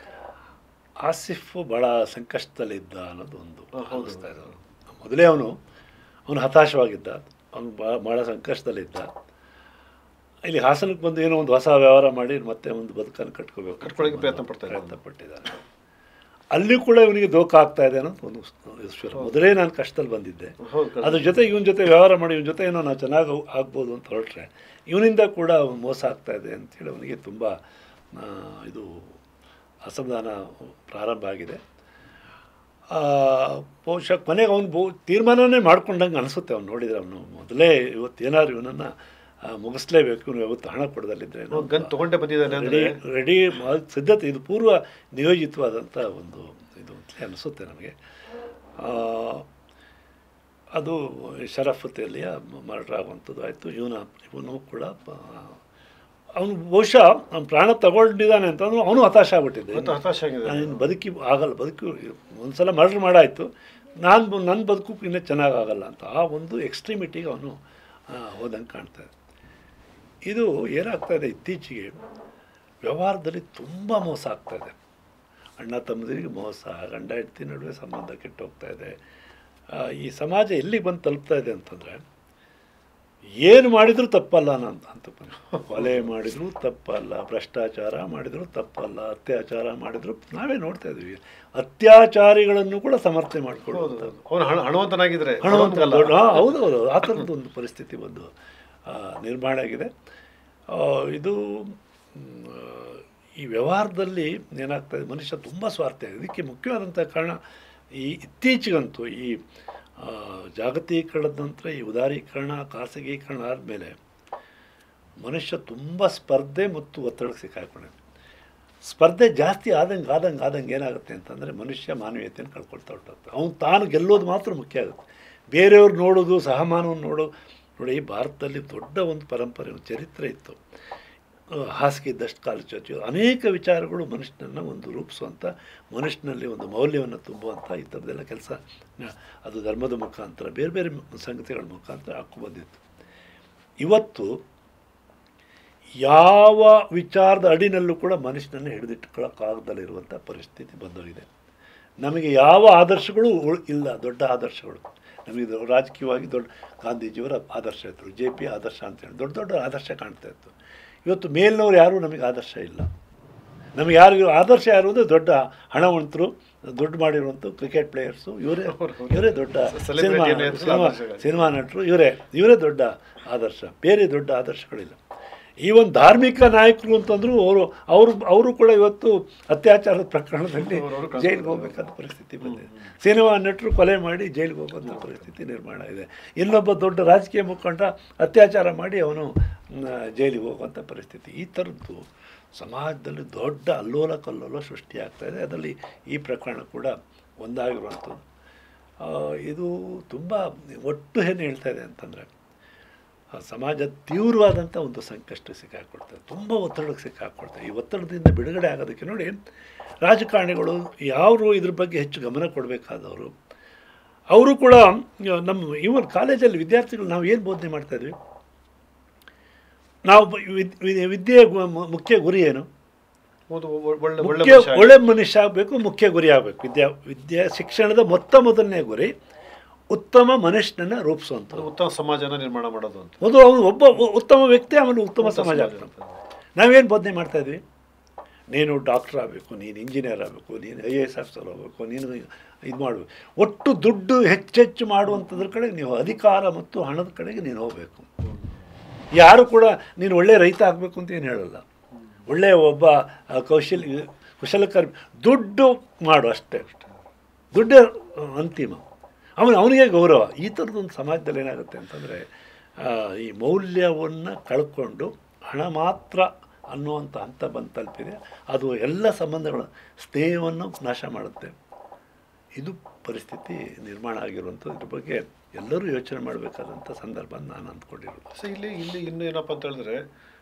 S2: ಆಸಿಫ್ ಭಾಳ ಸಂಕಷ್ಟದಲ್ಲಿದ್ದ ಅನ್ನೋದು ಒಂದು ಅನಿಸ್ತಾ ಇದೆ. ಮೊದಲೇ ಅವನು ಹತಾಶವಾಗಿದ್ದ, ಅವನು ಭಾಳ ಸಂಕಷ್ಟದಲ್ಲಿದ್ದ. ಇಲ್ಲಿ ಹಾಸನಕ್ಕೆ ಬಂದು ಏನೋ ಒಂದು ಹೊಸ ವ್ಯವಹಾರ ಮಾಡಿ ಮತ್ತೆ ಒಂದು ಬದುಕನ್ನು ಕಟ್ಕೊಳ್ಳೋಕೆ ಪ್ರಯತ್ನ ಪಟ್ಟಿದ್ದಾನೆ. ಅಲ್ಲಿ ಕೂಡ ಇವನಿಗೆ ದೋಖ ಆಗ್ತಾ ಇದೆ ಅನ್ನೋದು ಒಂದು ಈಶ್ವರ. ಮೊದಲೇ ನಾನು ಕಷ್ಟದಲ್ಲಿ ಬಂದಿದ್ದೆ, ಅದ್ರ ಜೊತೆ ಇವನ ಜೊತೆ ವ್ಯವಹಾರ ಮಾಡಿ ಇವನ ಜೊತೆ ಏನೋ ನಾನು ಚೆನ್ನಾಗಿ ಆಗ್ಬೋದು ಅಂತ ಹೊರಟ್ರೆ ಇವನಿಂದ ಕೂಡ ಮೋಸ ಆಗ್ತಾ ಇದೆ ಅಂಥೇಳಿ ಅವನಿಗೆ ತುಂಬ ಇದು ಅಸಮಾಧಾನ ಪ್ರಾರಂಭ ಆಗಿದೆ. ಬಹುಶಃ ಕೊನೆಗೆ ಅವನು ತೀರ್ಮಾನವೇ ಮಾಡ್ಕೊಂಡಂಗೆ ಅನಿಸುತ್ತೆ. ಅವ್ನು ನೋಡಿದರೆ ಅವನು ಮೊದಲೇ ಇವತ್ತೇನಾದ್ರು ಇವನನ್ನು ಮುಗಿಸ್ಲೇಬೇಕು, ಇವನು ಯಾವತ್ತು ಹಣ ಕೊಡದಲ್ಲಿದ್ದರೆ
S1: ತೊಗೊಂಡೇ ಬಂದಿದ್ದಾನೆ,
S2: ರೆಡಿ ಸಿದ್ಧತೆ, ಇದು ಪೂರ್ವ ನಿಯೋಜಿತವಾದಂಥ ಒಂದು ಇದು ಅಂತ ಅನಿಸುತ್ತೆ ನಮಗೆ. ಅದು ಶರಾಫತ್ತಲ್ಲಿಯ ಮರ್ಡರ್ ಆಗುವಂಥದ್ದು ಆಯಿತು. ಇವನು ಕೂಡ ಅವನು ಬಹುಶಃ ಅವ್ನು ಪ್ರಾಣ ತಗೊಂಡಿದ್ದಾನೆ ಅಂತಂದ್ರೆ ಅವನು ಹತಾಶ ಆಗ್ಬಿಟ್ಟಿದ್ದೆ. ನಾನು ಬದುಕಿ ಒಂದು ಸಲ ಮರ್ಡರ್ ಮಾಡಾಯಿತು, ನನ್ನ ಬದುಕು ಇನ್ನೂ ಚೆನ್ನಾಗಾಗಲ್ಲ ಅಂತ ಆ ಒಂದು ಎಕ್ಸ್ಟ್ರೀಮಿಟಿಗೆ ಅವನು ಹೋದಂಗೆ ಕಾಣ್ತಾಯಿದೆ. ಇದು ಏನಾಗ್ತಾಯಿದೆ, ಇತ್ತೀಚೆಗೆ ವ್ಯವಹಾರದಲ್ಲಿ ತುಂಬ ಮೋಸ ಆಗ್ತಾಯಿದೆ. ಅಣ್ಣ ತಮ್ಮದಿರಿಗೆ ಮೋಸ, ಗಂಡ ಹೆಂಡತಿ ನಡುವೆ ಸಂಬಂಧ ಕೆಟ್ಟೋಗ್ತಾಯಿದೆ. ಈ ಸಮಾಜ ಎಲ್ಲಿಗೆ ಬಂದು ತಲುಪ್ತಾ ಇದೆ ಅಂತಂದರೆ, ಏನು ಮಾಡಿದರೂ ತಪ್ಪಲ್ಲ ಅಂತ ಕೊಲೆ ಮಾಡಿದರೂ ತಪ್ಪಲ್ಲ, ಭ್ರಷ್ಟಾಚಾರ ಮಾಡಿದರೂ ತಪ್ಪಲ್ಲ, ಅತ್ಯಾಚಾರ ಮಾಡಿದರೂ ನಾವೇ ನೋಡ್ತಾ ಇದ್ದೀವಿ. ಅತ್ಯಾಚಾರಿಗಳನ್ನು ಕೂಡ ಸಮರ್ಥನೆ ಮಾಡಿಕೊಳ್ಳೋದು,
S1: ಹಣವಂತನಾಗಿದ್ದರೆ
S2: ಹೌದೌದು, ಆ ಥರದ್ದೊಂದು ಪರಿಸ್ಥಿತಿ ಬಂದು ನಿರ್ಮಾಣ ಆಗಿದೆ. ಇದು ಈ ವ್ಯವಹಾರದಲ್ಲಿ ಏನಾಗ್ತಾಯಿದೆ, ಮನುಷ್ಯ ತುಂಬ ಸ್ವಾರ್ಥಿ ಆಗಿದೆ. ಇದಕ್ಕೆ ಮುಖ್ಯವಾದಂಥ ಕಾರಣ ಈ ಇತ್ತೀಚೆಗಂತೂ ಈ ಜಾಗತೀಕರಣದ ನಂತರ ಈ ಉದಾರೀಕರಣ, ಖಾಸಗೀಕರಣ ಆದಮೇಲೆ ಮನುಷ್ಯ ತುಂಬ ಸ್ಪರ್ಧೆ ಮತ್ತು ಒತ್ತಡಕ್ಕೆ ಸಿಕ್ಕಾಕೊಂಡಿದೆ. ಸ್ಪರ್ಧೆ ಜಾಸ್ತಿ ಆದಂಗೆ ಏನಾಗುತ್ತೆ ಅಂತಂದರೆ ಮನುಷ್ಯ ಮಾನವೀಯತೆಯನ್ನು ಕಳ್ಕೊಳ್ತಾ ಹೊರಟುತ್ತೆ. ಅವನು ತಾನು ಗೆಲ್ಲೋದು ಮಾತ್ರ ಮುಖ್ಯ ಆಗುತ್ತೆ, ಬೇರೆಯವ್ರು ನೋಡೋದು, ಸಹಮಾನವನ್ನು ನೋಡಿ ಭಾರತದಲ್ಲಿ ದೊಡ್ಡ ಒಂದು ಪರಂಪರೆ, ಒಂದು ಚರಿತ್ರೆ ಇತ್ತು. ಹಾಸಿಗೆ ಇದ್ದಷ್ಟು ಕಾಲು ಚಾಚು, ಅನೇಕ ವಿಚಾರಗಳು ಮನುಷ್ಯನನ್ನು ಒಂದು ರೂಪಿಸುವಂಥ, ಮನುಷ್ಯನಲ್ಲಿ ಒಂದು ಮೌಲ್ಯವನ್ನು ತುಂಬುವಂಥ ಈ ಥರದ್ದೆಲ್ಲ ಕೆಲಸ ಅದು ಧರ್ಮದ ಮುಖಾಂತರ, ಬೇರೆ ಬೇರೆ ಸಂಗತಿಗಳ ಮುಖಾಂತರ ಹಾಕ್ಕೊಂಡ್ಬಂದಿತ್ತು. ಇವತ್ತು ಯಾವ ವಿಚಾರದ ಅಡಿನಲ್ಲೂ ಕೂಡ ಮನುಷ್ಯನನ್ನು ಹಿಡಿದಿಟ್ಕೊಳ್ಳೋಕ್ಕಾಗದಲ್ಲಿರುವಂಥ ಪರಿಸ್ಥಿತಿ ಬಂದೋಗಿದೆ. ನಮಗೆ ಯಾವ ಆದರ್ಶಗಳು ಇಲ್ಲ, ದೊಡ್ಡ ಆದರ್ಶಗಳು ನಮಗೆ ರಾಜಕೀಯವಾಗಿ ದೊಡ್ಡ ಗಾಂಧೀಜಿಯವರ ಆದರ್ಶ ಇತ್ತು, JP ಆದರ್ಶ ಅಂತೇಳಿ ದೊಡ್ಡ ಆದರ್ಶ ಕಾಣ್ತಾ ಇತ್ತು. ಇವತ್ತು ಮೇಲಿನವ್ರು ಯಾರೂ ನಮಗೆ ಆದರ್ಶ ಇಲ್ಲ. ನಮಗೆ ಆದರ್ಶ ಯಾರು ಅಂದರೆ ದೊಡ್ಡ ಹಣವಂತರು, ದುಡ್ಡು ಮಾಡಿರುವಂಥ ಕ್ರಿಕೆಟ್ ಪ್ಲೇಯರ್ಸು, ಇವರೇ ದೊಡ್ಡ ಸಿನಿಮಾ ನಟರು, ಇವರೇ ದೊಡ್ಡ ಆದರ್ಶ. ಬೇರೆ ದೊಡ್ಡ ಆದರ್ಶಗಳಿಲ್ಲ. ಈ ಒಂದು ಧಾರ್ಮಿಕ ನಾಯಕರು ಅಂತಂದರೂ ಅವರು ಕೂಡ ಇವತ್ತು ಅತ್ಯಾಚಾರದ ಪ್ರಕರಣದಲ್ಲಿ ಜೈಲಿಗೆ ಹೋಗ್ಬೇಕಾದ ಪರಿಸ್ಥಿತಿ ಬಂದಿದೆ. ಸಿನಿಮಾ ನಟರು ಕೊಲೆ ಮಾಡಿ ಜೈಲಿಗೆ ಹೋಗುವಂಥ ಪರಿಸ್ಥಿತಿ ನಿರ್ಮಾಣ ಇದೆ. ಇನ್ನೊಬ್ಬ ದೊಡ್ಡ ರಾಜಕೀಯ ಮುಖಂಡ ಅತ್ಯಾಚಾರ ಮಾಡಿ ಅವನು ಜೈಲಿಗೆ ಹೋಗುವಂಥ ಪರಿಸ್ಥಿತಿ. ಈ ಥರದ್ದು ಸಮಾಜದಲ್ಲಿ ದೊಡ್ಡ ಅಲ್ಲೋಲ ಕಲ್ಲೋಲ ಸೃಷ್ಟಿಯಾಗ್ತಾಯಿದೆ. ಅದರಲ್ಲಿ ಈ ಪ್ರಕರಣ ಕೂಡ ಒಂದಾಗಿರುವಂಥದ್ದು. ಇದು ತುಂಬ ಒಟ್ಟು ಏನು ಹೇಳ್ತಾ ಇದೆ ಅಂತಂದರೆ, ಸಮಾಜ ತೀವ್ರವಾದಂಥ ಒಂದು ಸಂಕಷ್ಟಕ್ಕೆ ಸಿಕ್ಕಾಕೊಡ್ತಾರೆ, ತುಂಬ ಒತ್ತಡಕ್ಕೆ ಸಿಕ್ಕಾಕೊಡ್ತಾರೆ. ಈ ಒತ್ತಡದಿಂದ ಬಿಡುಗಡೆ ಆಗೋದಕ್ಕೆ ನೋಡಿ ರಾಜಕಾರಣಿಗಳು ಯಾರು ಇದ್ರ ಬಗ್ಗೆ ಹೆಚ್ಚು ಗಮನ ಕೊಡಬೇಕಾದವರು, ಅವರು ಕೂಡ ನಮ್ಮ ಇವನ್ ಕಾಲೇಜಲ್ಲಿ ವಿದ್ಯಾರ್ಥಿಗಳು ನಾವು ಏನು ಬೋಧನೆ ಮಾಡ್ತಾಯಿದ್ವಿ, ನಾವು ವಿದ್ಯೆ ಮುಖ್ಯ ಗುರಿ ಏನು, ಒಳ್ಳೆ ಮನುಷ್ಯ ಆಗಬೇಕು, ಮುಖ್ಯ ಗುರಿ ಆಗಬೇಕು. ವಿದ್ಯಾ ಶಿಕ್ಷಣದ ಮೊದಲನೇ ಗುರಿ ಉತ್ತಮ ಮನುಷ್ಯನನ್ನು ರೂಪಿಸುವಂಥದ್ದು,
S1: ಉತ್ತಮ ಸಮಾಜನ ನಿರ್ಮಾಣ ಮಾಡೋದು ಅಂತ.
S2: ಅದು ಅವನು ಒಬ್ಬ ಉತ್ತಮ ವ್ಯಕ್ತಿ, ಆಮೇಲೆ ಉತ್ತಮ ಸಮಾಜ ಆಗ್ತಾನೆ. ನಾವೇನು ಬೋಧನೆ ಮಾಡ್ತಾಯಿದ್ವಿ, ನೀನು ಡಾಕ್ಟ್ರ್ ಆಗಬೇಕು, ನೀನು ಇಂಜಿನಿಯರ್ ಆಗಬೇಕು, ನೀನು IAS ಆಫೀಸರ್ ಆಗಬೇಕು, ನೀನು ಇದು ಮಾಡಬೇಕು. ಒಟ್ಟು ದುಡ್ಡು ಹೆಚ್ಚೆಚ್ಚು ಮಾಡುವಂಥದ್ರ ಕಡೆಗೆ ನೀವು ಅಧಿಕಾರ ಮತ್ತು ಹಣದ ಕಡೆಗೆ ನೀನು ಹೋಗಬೇಕು. ಯಾರು ಕೂಡ ನೀನು ಒಳ್ಳೆಯ ರೈತ ಆಗಬೇಕು ಅಂತ ಏನು ಹೇಳಲ್ಲ, ಒಳ್ಳೆಯ ಒಬ್ಬ ಕುಶಲಕರ್ಮಿ, ದುಡ್ಡು ಮಾಡು ಅಷ್ಟೇ, ದುಡ್ಡೇ ಅಂತಿಮ, ಅವನಿಗೆ ಗೌರವ. ಈ ಥರದೊಂದು ಸಮಾಜದಲ್ಲಿ ಏನಾಗುತ್ತೆ ಅಂತಂದರೆ ಈ ಮೌಲ್ಯವನ್ನು ಕಳ್ಕೊಂಡು ಹಣ ಮಾತ್ರ ಅನ್ನುವಂಥ ಹಂತ ಬಂದು ತಲುಪಿದೆ. ಅದು ಎಲ್ಲ ಸಂಬಂಧಗಳ ಸ್ನೇಹವನ್ನು ನಾಶ ಮಾಡುತ್ತೆ. ಇದು ಪರಿಸ್ಥಿತಿ ನಿರ್ಮಾಣ ಆಗಿರುವಂಥದ್ದು. ಇದ್ರ ಬಗ್ಗೆ ಎಲ್ಲರೂ ಯೋಚನೆ ಮಾಡಬೇಕಾದಂಥ ಸಂದರ್ಭ ನಾನು ಅಂದ್ಕೊಂಡಿರೋದು.
S1: ಸೊ ಇಲ್ಲಿ ಇನ್ನೂ ಏನಪ್ಪ ಅಂತ ಹೇಳಿದ್ರೆ,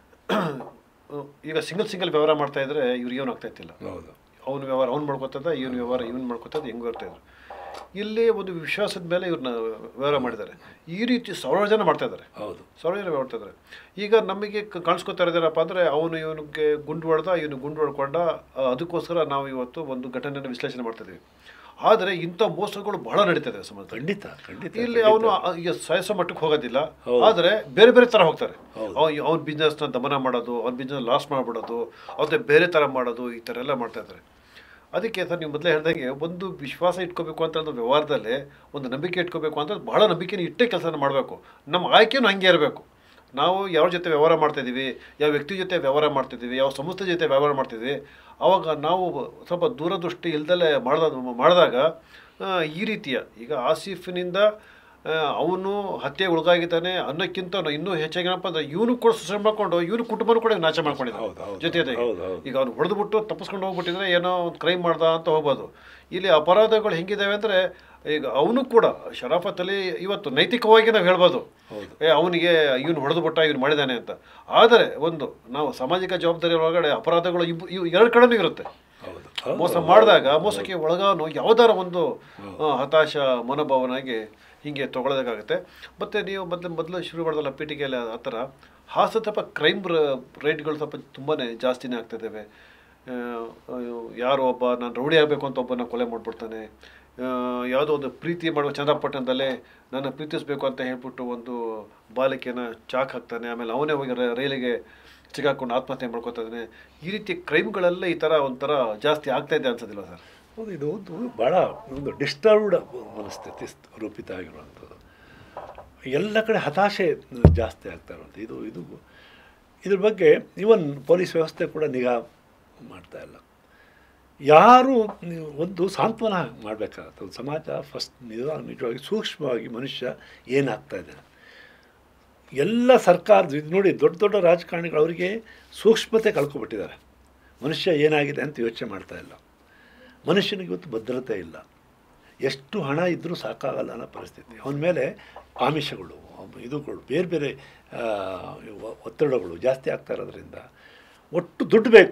S1: ಈಗ ಸಿಂಗಲ್ ವ್ಯವಹಾರ ಮಾಡ್ತಾ ಇದ್ರೆ ಇವ್ರಿಗೆ ಏನು ಆಗ್ತಾ ಇತ್ತಿಲ್ಲ.
S2: ಹೌದು,
S1: ಅವ್ನ ವ್ಯವಹಾರ ಅವ್ನು ಮಾಡ್ಕೊತದ, ಇವನು ವ್ಯವಹಾರ ಇವನು ಮಾಡ್ಕೊತದ, ಹೆಂಗೆ ಬರ್ತಾಯಿದ್ರು. ಇಲ್ಲಿ ಒಂದು ವಿಶ್ವಾಸದ ಮೇಲೆ ಇವ್ರನ್ನ ವ್ಯವಹಾರ ಮಾಡಿದ್ದಾರೆ. ಈ ರೀತಿ ಸಾವಿರಾರು ಜನ ಮಾಡ್ತಾ ಇದ್ದಾರೆ.
S2: ಹೌದು,
S1: ಸಾವಿರಾರು ಜನ ಮಾಡ್ತಾ ಇದ್ದಾರೆ. ಈಗ ನಮಗೆ ಕಾಣಿಸ್ಕೊತಾ ಇದ್ದಾರಪ್ಪ ಅಂದರೆ ಅವನು ಇವನಿಗೆ ಗುಂಡು ಹೊಡೆದ, ಇವನು ಗುಂಡು ಹೊಡ್ಕೊಂಡ, ಅದಕ್ಕೋಸ್ಕರ ನಾವು ಇವತ್ತು ಒಂದು ಘಟನೆಯನ್ನು ವಿಶ್ಲೇಷಣೆ ಮಾಡ್ತಿದ್ದೀವಿ. ಆದರೆ ಇಂಥ ಮೋಸಗಳು ಬಹಳ ನಡೀತದೆ ಸಮಾಜ.
S2: ಖಂಡಿತ ಖಂಡಿತ.
S1: ಇಲ್ಲಿ ಅವನು ಈಗ ಸಾಯಿಸೋ ಮಟ್ಟಕ್ಕೆ ಹೋಗೋದಿಲ್ಲ, ಆದರೆ ಬೇರೆ ಬೇರೆ ಥರ ಹೋಗ್ತಾರೆ. ಅವ್ನ ಬಿಸ್ನೆಸ್ನ ದಮನ ಮಾಡೋದು, ಅವ್ನ ಬಿಸ್ನೆಸ್ ಲಾಸ್ ಮಾಡಿಬಿಡೋದು, ಅವ್ರದ್ದೇ ಬೇರೆ ಥರ ಮಾಡೋದು, ಈ ಥರ ಎಲ್ಲ ಮಾಡ್ತಾ ಇದ್ದಾರೆ. ಅದಕ್ಕೆ ಸರ್ ನೀವು ಮೊದಲೇ ಹೇಳಿದಂಗೆ ಒಂದು ವಿಶ್ವಾಸ ಇಟ್ಕೋಬೇಕು ಅಂತ ಒಂದು ವ್ಯವಹಾರದಲ್ಲೇ ಒಂದು ನಂಬಿಕೆ ಇಟ್ಕೋಬೇಕು ಅಂತ ಬಹಳ ನಂಬಿಕೆನ ಇಟ್ಟೇ ಕೆಲಸನ ಮಾಡಬೇಕು. ನಮ್ಮ ಆಯ್ಕೆನೂ ಹಂಗೆ ಇರಬೇಕು. ನಾವು ಯಾರ ಜೊತೆ ವ್ಯವಹಾರ ಮಾಡ್ತಾಯಿದ್ದೀವಿ, ಯಾವ ವ್ಯಕ್ತಿ ಜೊತೆ ವ್ಯವಹಾರ ಮಾಡ್ತಿದ್ದೀವಿ, ಯಾವ ಸಂಸ್ಥೆ ಜೊತೆ ವ್ಯವಹಾರ ಮಾಡ್ತಿದ್ದೀವಿ, ಆವಾಗ ನಾವು ಸ್ವಲ್ಪ ದೂರದೃಷ್ಟಿ ಇಲ್ದಲೇ ಮಾಡಿದಾಗ ಈ ರೀತಿಯ ಈಗ ಆಸಿಫಿನಿಂದ ಅವನು ಹತ್ಯೆ ಒಳಗಾಗಿದ್ದಾನೆ ಅನ್ನೋಕ್ಕಿಂತ ಇನ್ನೂ ಹೆಚ್ಚಾಗಿ ಏನಪ್ಪ ಅಂದರೆ ಇವನು ಕೂಡ ಸುಸೈಡ್ ಮಾಡ್ಕೊಂಡು ಇವನು ಕುಟುಂಬನೂ ಕೂಡ ನಾಶ ಮಾಡ್ಕೊಂಡಿದ್ದಾನೆ ಜೊತೆಗೆ. ಈಗ ಅವ್ನು ಹೊಡೆದ್ಬಿಟ್ಟು ತಪ್ಪಿಸ್ಕೊಂಡು ಹೋಗ್ಬಿಟ್ಟಿದ್ರೆ ಏನೋ ಒಂದು ಕ್ರೈಮ್ ಮಾಡ್ದ ಅಂತ ಹೋಗ್ಬೋದು. ಇಲ್ಲಿ ಅಪರಾಧಗಳು ಹೆಂಗಿದ್ದಾವೆ ಅಂದರೆ, ಈಗ ಅವನು ಕೂಡ ಶರಾಫತ್ ಅಲಿ ಇವತ್ತು ನೈತಿಕವಾಗಿ ನಾವು ಹೇಳ್ಬೋದು, ಅವನಿಗೆ ಇವನು ಹೊಡೆದುಬಿಟ್ಟ, ಇವನು ಮಾಡಿದ್ದಾನೆ ಅಂತ. ಆದರೆ ಒಂದು ನಾವು ಸಾಮಾಜಿಕ ಜವಾಬ್ದಾರಿ ಒಳಗಡೆ ಅಪರಾಧಗಳು ಇವು ಎರಡು ಕಡೆನೂ ಇರುತ್ತೆ. ಮೋಸ ಮಾಡಿದಾಗ ಮೋಸಕ್ಕೆ ಒಳಗಾನು ಯಾವುದಾರ ಒಂದು ಹತಾಶ ಮನೋಭಾವನಾಗಿ ಹೀಗೆ ತೊಗೊಳೋದಕ್ಕಾಗುತ್ತೆ. ಮತ್ತು ನೀವು ಮೊದಲು ಶುರು ಮಾಡೋದಲ್ಲ ಪೀಠಿಗೆಯಲ್ಲಿ ಆ ಥರ ಸ್ವಲ್ಪ ಕ್ರೈಮ್ ರೇಟ್ಗಳು ಸ್ವಲ್ಪ ತುಂಬಾ ಜಾಸ್ತಿನೇ ಆಗ್ತಿದ್ದಾವೆ. ಯಾರೋ ಒಬ್ಬ ನಾನು ರೌಡಿ ಆಗಬೇಕು ಅಂತ ಒಬ್ಬನ ಕೊಲೆ ಮಾಡಿಬಿಡ್ತಾನೆ, ಯಾವುದೋ ಒಂದು ಪ್ರೀತಿ ಮಾಡುವ ಚಂದ್ರಪಟ್ಟಣದಲ್ಲೇ ನನ್ನ ಪ್ರೀತಿಸಬೇಕು ಅಂತ ಹೇಳ್ಬಿಟ್ಟು ಒಂದು ಬಾಲಕಿಯನ್ನು ಚಾಕ್ ಹಾಕ್ತಾನೆ, ಆಮೇಲೆ ಅವನೇ ಹೋಗಿ ರೈಲಿಗೆ ಸಿಗಾಕೊಂಡು ಆತ್ಮಹತ್ಯೆ ಮಾಡ್ಕೊತಾನೆ. ಈ ರೀತಿ ಕ್ರೈಮ್ಗಳೆಲ್ಲ ಈ ಥರ ಒಂಥರ ಜಾಸ್ತಿ ಆಗ್ತಾಯಿದೆ ಅನ್ಸೋದಿಲ್ಲ ಸರ್?
S2: ಹೌದು, ಇದು ಒಂದು ಭಾಳ ಒಂದು ಡಿಸ್ಟರ್ಬ್ಡ್ ಮನಸ್ಥಿತಿ ರೂಪಿತ ಆಗಿರುವಂಥದ್ದು. ಎಲ್ಲ ಕಡೆ ಹತಾಶೆ ಜಾಸ್ತಿ ಆಗ್ತಾ ಇರುವಂಥದ್ದು. ಇದ್ರ ಬಗ್ಗೆ ಈವನ್ ಪೊಲೀಸ್ ವ್ಯವಸ್ಥೆ ಕೂಡ ನಿಗಾ ಮಾಡ್ತಾಯಿಲ್ಲ. ಯಾರು ಒಂದು ಸಾಂತ್ವನ ಮಾಡಬೇಕಾಗತ್ತೆ. ಒಂದು ಸಮಾಜ ಫಸ್ಟ್ ನಿಜವಾಗಿ ಸೂಕ್ಷ್ಮವಾಗಿ ಮನುಷ್ಯ ಏನಾಗ್ತಾಯಿದೆ ಎಲ್ಲ ಸರ್ಕಾರದ ಇದು ನೋಡಿ, ದೊಡ್ಡ ದೊಡ್ಡ ರಾಜಕಾರಣಿಗಳು ಅವರಿಗೆ ಸೂಕ್ಷ್ಮತೆ ಕಳ್ಕೊಬಿಟ್ಟಿದ್ದಾರೆ. ಮನುಷ್ಯ ಏನಾಗಿದೆ ಅಂತ ಯೋಚನೆ ಮಾಡ್ತಾಯಿಲ್ಲ. ಮನುಷ್ಯನಿಗೆ ಇವತ್ತು ಭದ್ರತೆ ಇಲ್ಲ, ಎಷ್ಟು ಹಣ ಇದ್ದರೂ ಸಾಕಾಗಲ್ಲ ಅನ್ನೋ ಪರಿಸ್ಥಿತಿ. ಅವನ ಮೇಲೆ ಆಮಿಷಗಳು, ಇದುಗಳು, ಬೇರೆ ಬೇರೆ ಒತ್ತಡಗಳು ಜಾಸ್ತಿ ಆಗ್ತಾ ಇರೋದ್ರಿಂದ ಒಟ್ಟು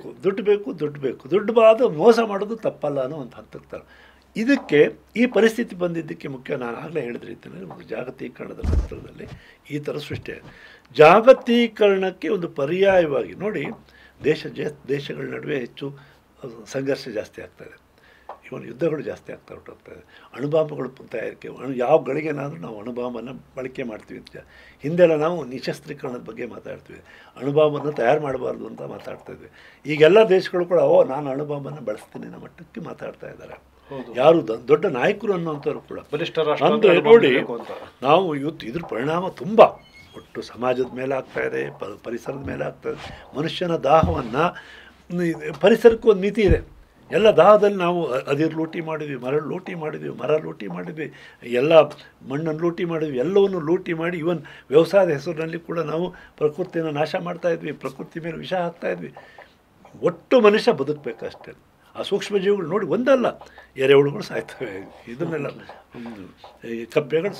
S2: ದುಡ್ಡು ಬಾದ ಮೋಸ ಮಾಡೋದು ತಪ್ಪಲ್ಲ ಅನ್ನೋ ಒಂದು ಹಂತಕ್ಕೆ. ಇದಕ್ಕೆ ಈ ಪರಿಸ್ಥಿತಿ ಬಂದಿದ್ದಕ್ಕೆ ಮುಖ್ಯ ನಾನು ಆಗಲೇ ಹೇಳಿದ ರೀತಿಯಲ್ಲಿ ಒಂದು ಜಾಗತೀಕರಣದ ನಂತರದಲ್ಲಿ ಈ ಥರ ಸೃಷ್ಟಿಯಾಗಿದೆ. ಜಾಗತೀಕರಣಕ್ಕೆ ಒಂದು ಪರ್ಯಾಯವಾಗಿ ನೋಡಿ, ದೇಶಗಳ ನಡುವೆ ಹೆಚ್ಚು ಸಂಘರ್ಷ ಜಾಸ್ತಿ ಆಗ್ತಾಯಿದೆ. ಇವನು ಯುದ್ಧಗಳು ಜಾಸ್ತಿ ಆಗ್ತಾ ಹೊರಟೋಗ್ತಾಯಿದೆ. ಅಣುಬಾಂಬುಗಳು ತಯಾರಿಕೆ, ಯಾವ ಗಳಿಗೆನಾದರೂ ನಾವು ಅಣುಬಾಂಬನ್ನು ಬಳಕೆ ಮಾಡ್ತೀವಿ. ಹಿಂದೆಲ್ಲ ನಾವು ನಿಶಸ್ತ್ರೀಕರಣದ ಬಗ್ಗೆ ಮಾತಾಡ್ತೀವಿ, ಅಣುಬಾಂಬನ್ನು ತಯಾರು ಮಾಡಬಾರ್ದು ಅಂತ ಮಾತಾಡ್ತಾಯಿದ್ವಿ. ಈಗೆಲ್ಲ ದೇಶಗಳು ಕೂಡ ನಾನು ಅಣುಬಾಂಬನ್ನು ಬಳಸ್ತೀನಿ ಅನ್ನೋ ಮಟ್ಟಕ್ಕೆ ಮಾತಾಡ್ತಾ ಇದ್ದಾರೆ. ಯಾರು ದೊಡ್ಡ ನಾಯಕರು ಅನ್ನೋಂಥವ್ರು ಕೂಡ. ಅಂದರೆ ನೋಡಿ, ನಾವು ಇವತ್ತು ಇದ್ರ ಪರಿಣಾಮ ತುಂಬ ಒಟ್ಟು ಸಮಾಜದ ಮೇಲೆ ಆಗ್ತಾಯಿದೆ, ಪರಿಸರದ ಮೇಲೆ ಆಗ್ತಾಯಿದೆ. ಮನುಷ್ಯನ ದಾಹವನ್ನು, ಪರಿಸರಕ್ಕೂ ಒಂದು ಮಿತಿ ಇದೆ. ಎಲ್ಲ ದಾಹದಲ್ಲಿ ನಾವು ಅದಿರು ಲೂಟಿ ಮಾಡಿದ್ವಿ, ಮರ ಲೂಟಿ ಮಾಡಿದ್ವಿ, ಎಲ್ಲ ಮಣ್ಣನ್ನು ಲೂಟಿ ಮಾಡಿದ್ವಿ, ಎಲ್ಲವನ್ನು ಲೂಟಿ ಮಾಡಿ ಇವನ್ ವ್ಯವಸಾಯದ ಹೆಸರಿನಲ್ಲಿ ಕೂಡ ನಾವು ಪ್ರಕೃತಿಯನ್ನು ನಾಶ ಮಾಡ್ತಾಯಿದ್ವಿ, ಪ್ರಕೃತಿ ಮೇಲೆ ವಿಷ ಹಾಕ್ತಾಯಿದ್ವಿ. ಒಟ್ಟು ಮನುಷ್ಯ ಬದುಕಬೇಕಷ್ಟೇ. ಆ ಸೂಕ್ಷ್ಮ ಜೀವಿಗಳು ನೋಡಿ ಒಂದಲ್ಲ ಎರೆಹುಳುಗಳು ಸಾಯ್ತವೆ, ಇದನ್ನೆಲ್ಲ ಈ ಕಪ್ಪೆಗಳು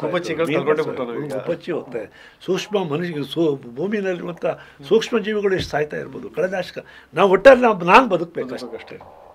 S2: ಉಪಚ್ಚಿ ಹೋಗ್ತವೆ. ಸೂಕ್ಷ್ಮ ಮನುಷ್ಯ ಭೂಮಿನಲ್ಲಿರುವಂಥ ಸೂಕ್ಷ್ಮ ಜೀವಿಗಳು ಎಷ್ಟು ಸಾಯ್ತಾ ಇರ್ಬೋದು. ಕಳೆನಾಶಕ ನಾವು ಒಟ್ಟಾರೆ ನಾನು ಬದುಕಬೇಕು ಅಷ್ಟೇ.